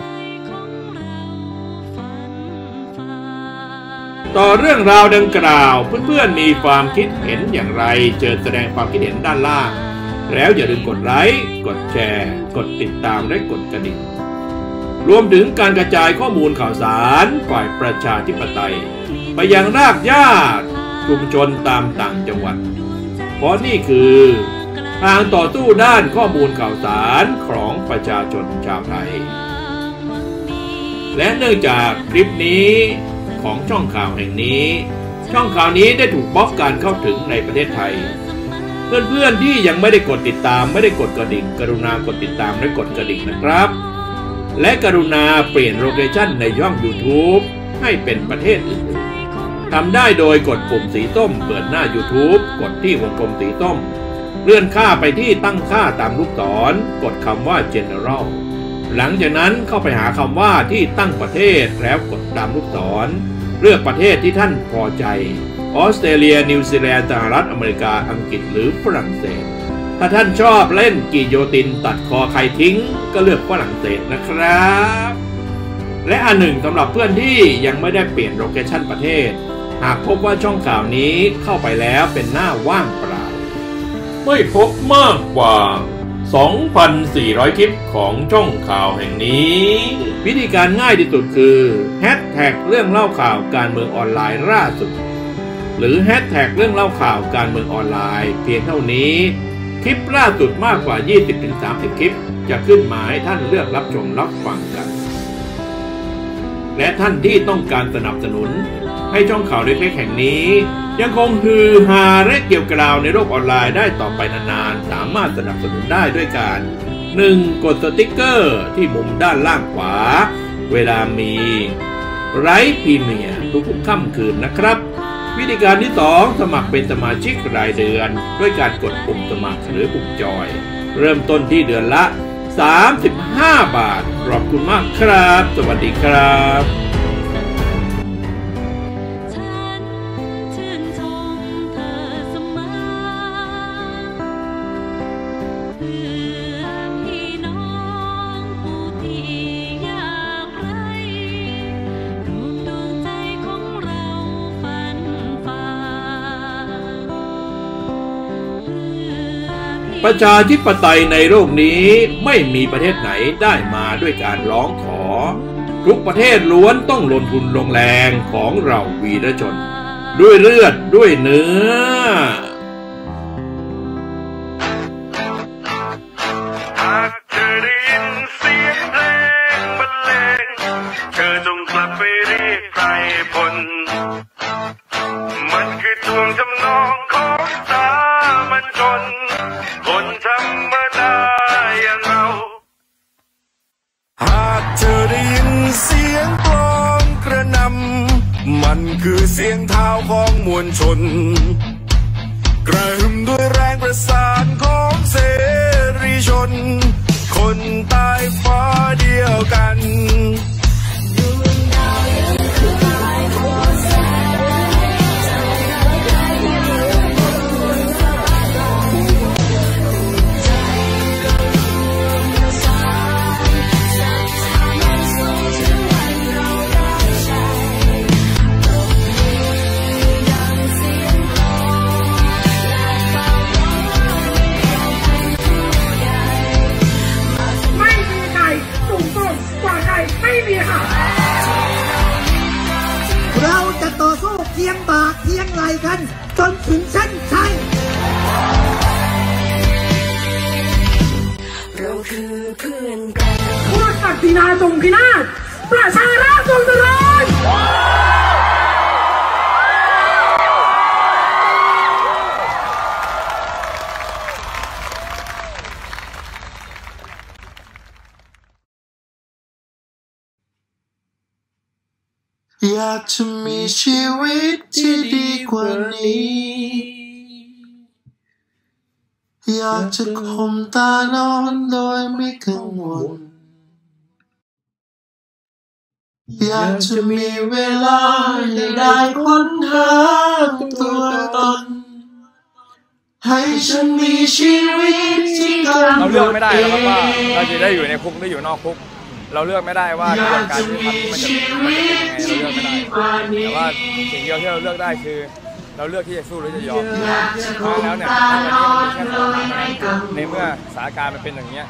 ต่อเรื่องราวดังกล่าวเพื่อนๆมีความคิดเห็นอย่างไรเชิญแสดงความคิดเห็นด้านล่างแล้วอย่าลืมกดไลค์กดแชร์กดติดตามและกดกระดิ่งรวมถึงการกระจายข้อมูลข่าวสารฝ่ายประชาธิปไตยไปยังรากหญ้าชุมชนตามต่างจังหวัดเพราะนี่คือทางต่อสู้ด้านข้อมูลข่าวสารของประชาชนชาวไทยและเนื่องจากคลิปนี้ของช่องข่าวแห่งนี้ช่องข่าวนี้ได้ถูกบล็อกการเข้าถึงในประเทศไทยเพื่อนๆที่ยังไม่ได้กดติดตามไม่ได้กดกระดิ่งกรุณากดติดตามและกดกระดิ่งนะครับและกรุณาเปลี่ยนโลเคชั่นในช่อง YouTube ให้เป็นประเทศอื่นทำได้โดยกดปุ่มสีส้มเปิดหน้า YouTube กดที่วงกลมสีส้มเลื่อนค่าไปที่ตั้งค่าตามลูกศรกดคำว่า General หลังจากนั้นเข้าไปหาคำว่าที่ตั้งประเทศแล้วกดตามลูกศรเลือกประเทศที่ท่านพอใจออสเตรเลียนิวซีแลนด์สหรัฐอเมริกาอังกฤษหรือฝรั่งเศสถ้าท่านชอบเล่นกิโยตินตัดคอใครทิ้งก็เลือกฝรั่งเศสนะครับและอันหนึ่งสำหรับเพื่อนที่ยังไม่ได้เปลี่ยนโลเคชั่นประเทศหากพบว่าช่องข่าวนี้เข้าไปแล้วเป็นหน้าว่างเปล่าไม่พบมากกว่า 2,400 คลิปของช่องข่าวแห่งนี้วิธีการง่ายที่สุดคือแฮชแท็กเรื่องเล่าข่าวการเมืองออนไลน์ล่าสุดหรือแฮชแท็กเรื่องเล่าข่าวการเมืองออนไลน์เพียงเท่านี้คลิปล่าสุดมากกว่า 20-30 คลิปจะขึ้นมาให้ท่านเลือกรับชมรับฟังกันและท่านที่ต้องการสนับสนุนให้ช่องข่าวเล็กๆแห่งนี้ยังคงฮือฮาและเกี่ยวกราวในโลกออนไลน์ได้ต่อไปนานๆสามารถสนับสนุนได้ด้วยการ 1. กดสติ๊กเกอร์ที่มุมด้านล่างขวาเวลามีไลฟ์พรีเมียร์ทุกๆค่ำคืนนะครับวิธีการที่ 2 สมัครเป็นสมาชิกรายเดือนด้วยการกดปุ่มสมัครหรือปุ่มจอยเริ่มต้นที่เดือนละ35 บาทขอบคุณมากครับสวัสดีครับประชาธิปไตยในโลกนี้ไม่มีประเทศไหนได้มาด้วยการร้องขอทุกประเทศล้วนต้องลงทุนลงแรงของเราวีรชนด้วยเลือดด้วยเนื้อหากเธอได้ยินเสียงเพลงบรรเลงเธอจงกลับไปเรียกไพรพลมันคือทวงทำนองของสามัญชนคนธรรมดาอย่างเราหากเธอได้ยินเสียงกลองกระหน่ำมันคือเสียงเท้าของมวลชนกระหึ่มด้วยแรงประสานของเสรีชนคนใต้ฟ้าเดียวกันเราจะต่อสู้เคียงบ่าเคียงไหลกันจนถึงเส้นชัยเราคือเพื่อนกันพวกศักดินาทรงพินาศประชาราษฎร์ทรงเจริญอยากจะมีชีวิตที่ดีกว่านี้อยากจะข่มตานอนโดยไม่กังวลอยากจะมีเวลาได้ค้นหาตัวตนให้ฉันมีชีวิตที่เราเลือกไม่ได้หรอกว่าเราจะได้อยู่ในคุกหรืออยู่นอกคุกเราเลือกไม่ได้ว่ากระบวนการที่ทำมันจะเป็นยังไงเราเลือกไม่ได้แต่ว่าสิ่งเดียวที่เราเลือกได้คือเราเลือกที่จะสู้หรือจะยอมเพราะแล้วเนี่ยวันนี้มันเป็นแค่สถานการณ์ในเมื่อสถานการณ์มันเป็นอย่างเงี้ย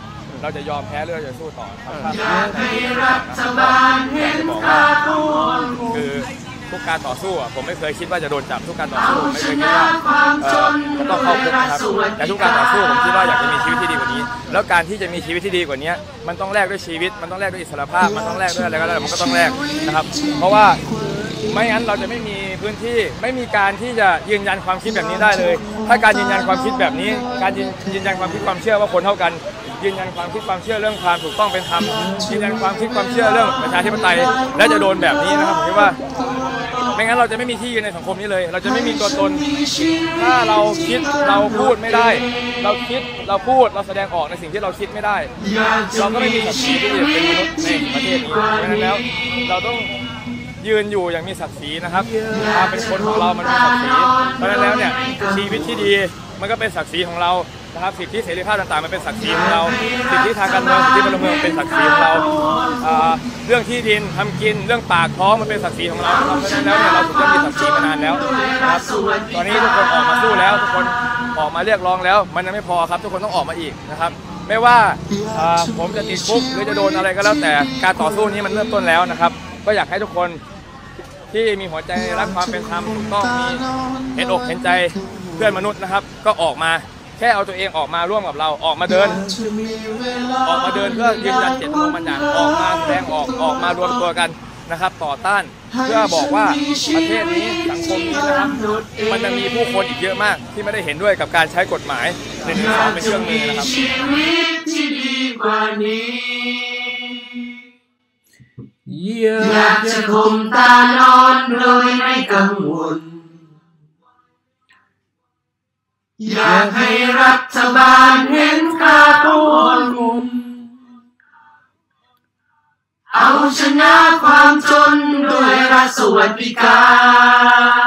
เราจะยอมแพ้หรือเราจะสู้ต่อครับอยากให้รัฐบาลเห็นค่าของคือทุกการต่อสู้ผมไม่เคยคิดว่าจะโดนจับทุกการต่อสู้ไม่เคยคิดว่าต้องเข้าคุกนะครับแต่ทุกการต่อสู้ผมคิดว่าอยากจะมีชีวิตที่ดีกว่านี้แล้วการที่จะมีชีวิตที่ดีกว่านี้มันต้องแลกด้วยชีวิตมันต้องแลกด้วยอิสรภาพมันต้องแลกด้วยอะไรก็ได้มันก็ต้องแลกนะครับเพราะว่าไม่งั้นเราจะไม่มีพื้นที่ไม่มีการที่จะยืนยันความคิดแบบนี้ได้เลยถ้าการยืนยันความคิดแบบนี้การยืนยันความคิดความเชื่อว่าคนเท่ากันยืนยันความคิดความเชื่อเรื่องความถูกต้องเป็นธรรมยืนยันความคิดความเชื่อเรื่องประชาธิปไตยและจะโดนแบบนี้นะครับผมคิดว่าไม่งั้นเราจะไม่มีที่ยืนในสังคมนี้เลยเราจะไม่มีตัวตนถ้าเราคิดเราพูดไม่ได้เราคิดเราพูดเราแสดงออกในสิ่งที่เราคิดไม่ได้เราก็ไม่มีศักดิ์ศรีที่จะเป็นมนุษย์ในประเทศนี้เพราะฉะนั้นแล้วเราต้องยืนอยู่อย่างมีศักดิ์ศรีนะครับความเป็นคนของเรามันมีศักดิ์ศรีเพราะฉะนั้นแล้วเนี่ยชีวิตที่ดีมันก็เป็นศักดิ์ศรีของเรานะครับสิทธิเสรีภาพต่างๆมันเป็นศักดิ์ศรีของเราสิทธิทางการเมืองสิทธิพลเมืองเป็นศักดิ์ศรีของเราเรื่องที่ดินทำกินเรื่องปากท้องมันเป็นศักดิ์ศรีของเราเพราะฉะนั้นแล้วเนี่ยเราถูกต้องมีศักดิ์ศรีมานานแล้วนะครับตอนนี้ทุกคนออกมาสู้แล้วทุกคนออกมาเรียกร้องแล้วมันยังไม่พอครับทุกคนต้องออกมาอีกนะครับไม่ว่าผมจะติดคุกหรือจะโดนอะไรก็แล้วแต่การต่อสู้นี้มันเริ่มต้นแล้วนะครับก็อยากให้ทุกคนที่มีหัวใจรักความเป็นธรรมถูกต้องมีเห็นอกเห็นใจเพื่อนมนุษย์นะครับก็ออกมาแค่เอาตัวเองออกมาร่วมกับเราออกมาเดินเพื่อยืนยันเจตจำนงบางอย่างออกมาแสดงออกมารวมตัวกันนะครับต่อต้านเพื่อบอกว่าประเทศนี้สังคมนี้นะครับมันจะมีผู้คนอีกเยอะมากที่ไม่ได้เห็นด้วยกับการใช้กฎหมาย1 1 2เป็นเครื่องมือนะครับอยากจะข่มตานอนโดยไม่กังวลอยากให้รัฐบาลเห็นค่าของคนเอาชนะความจนด้วยรัฐสวัสดิการ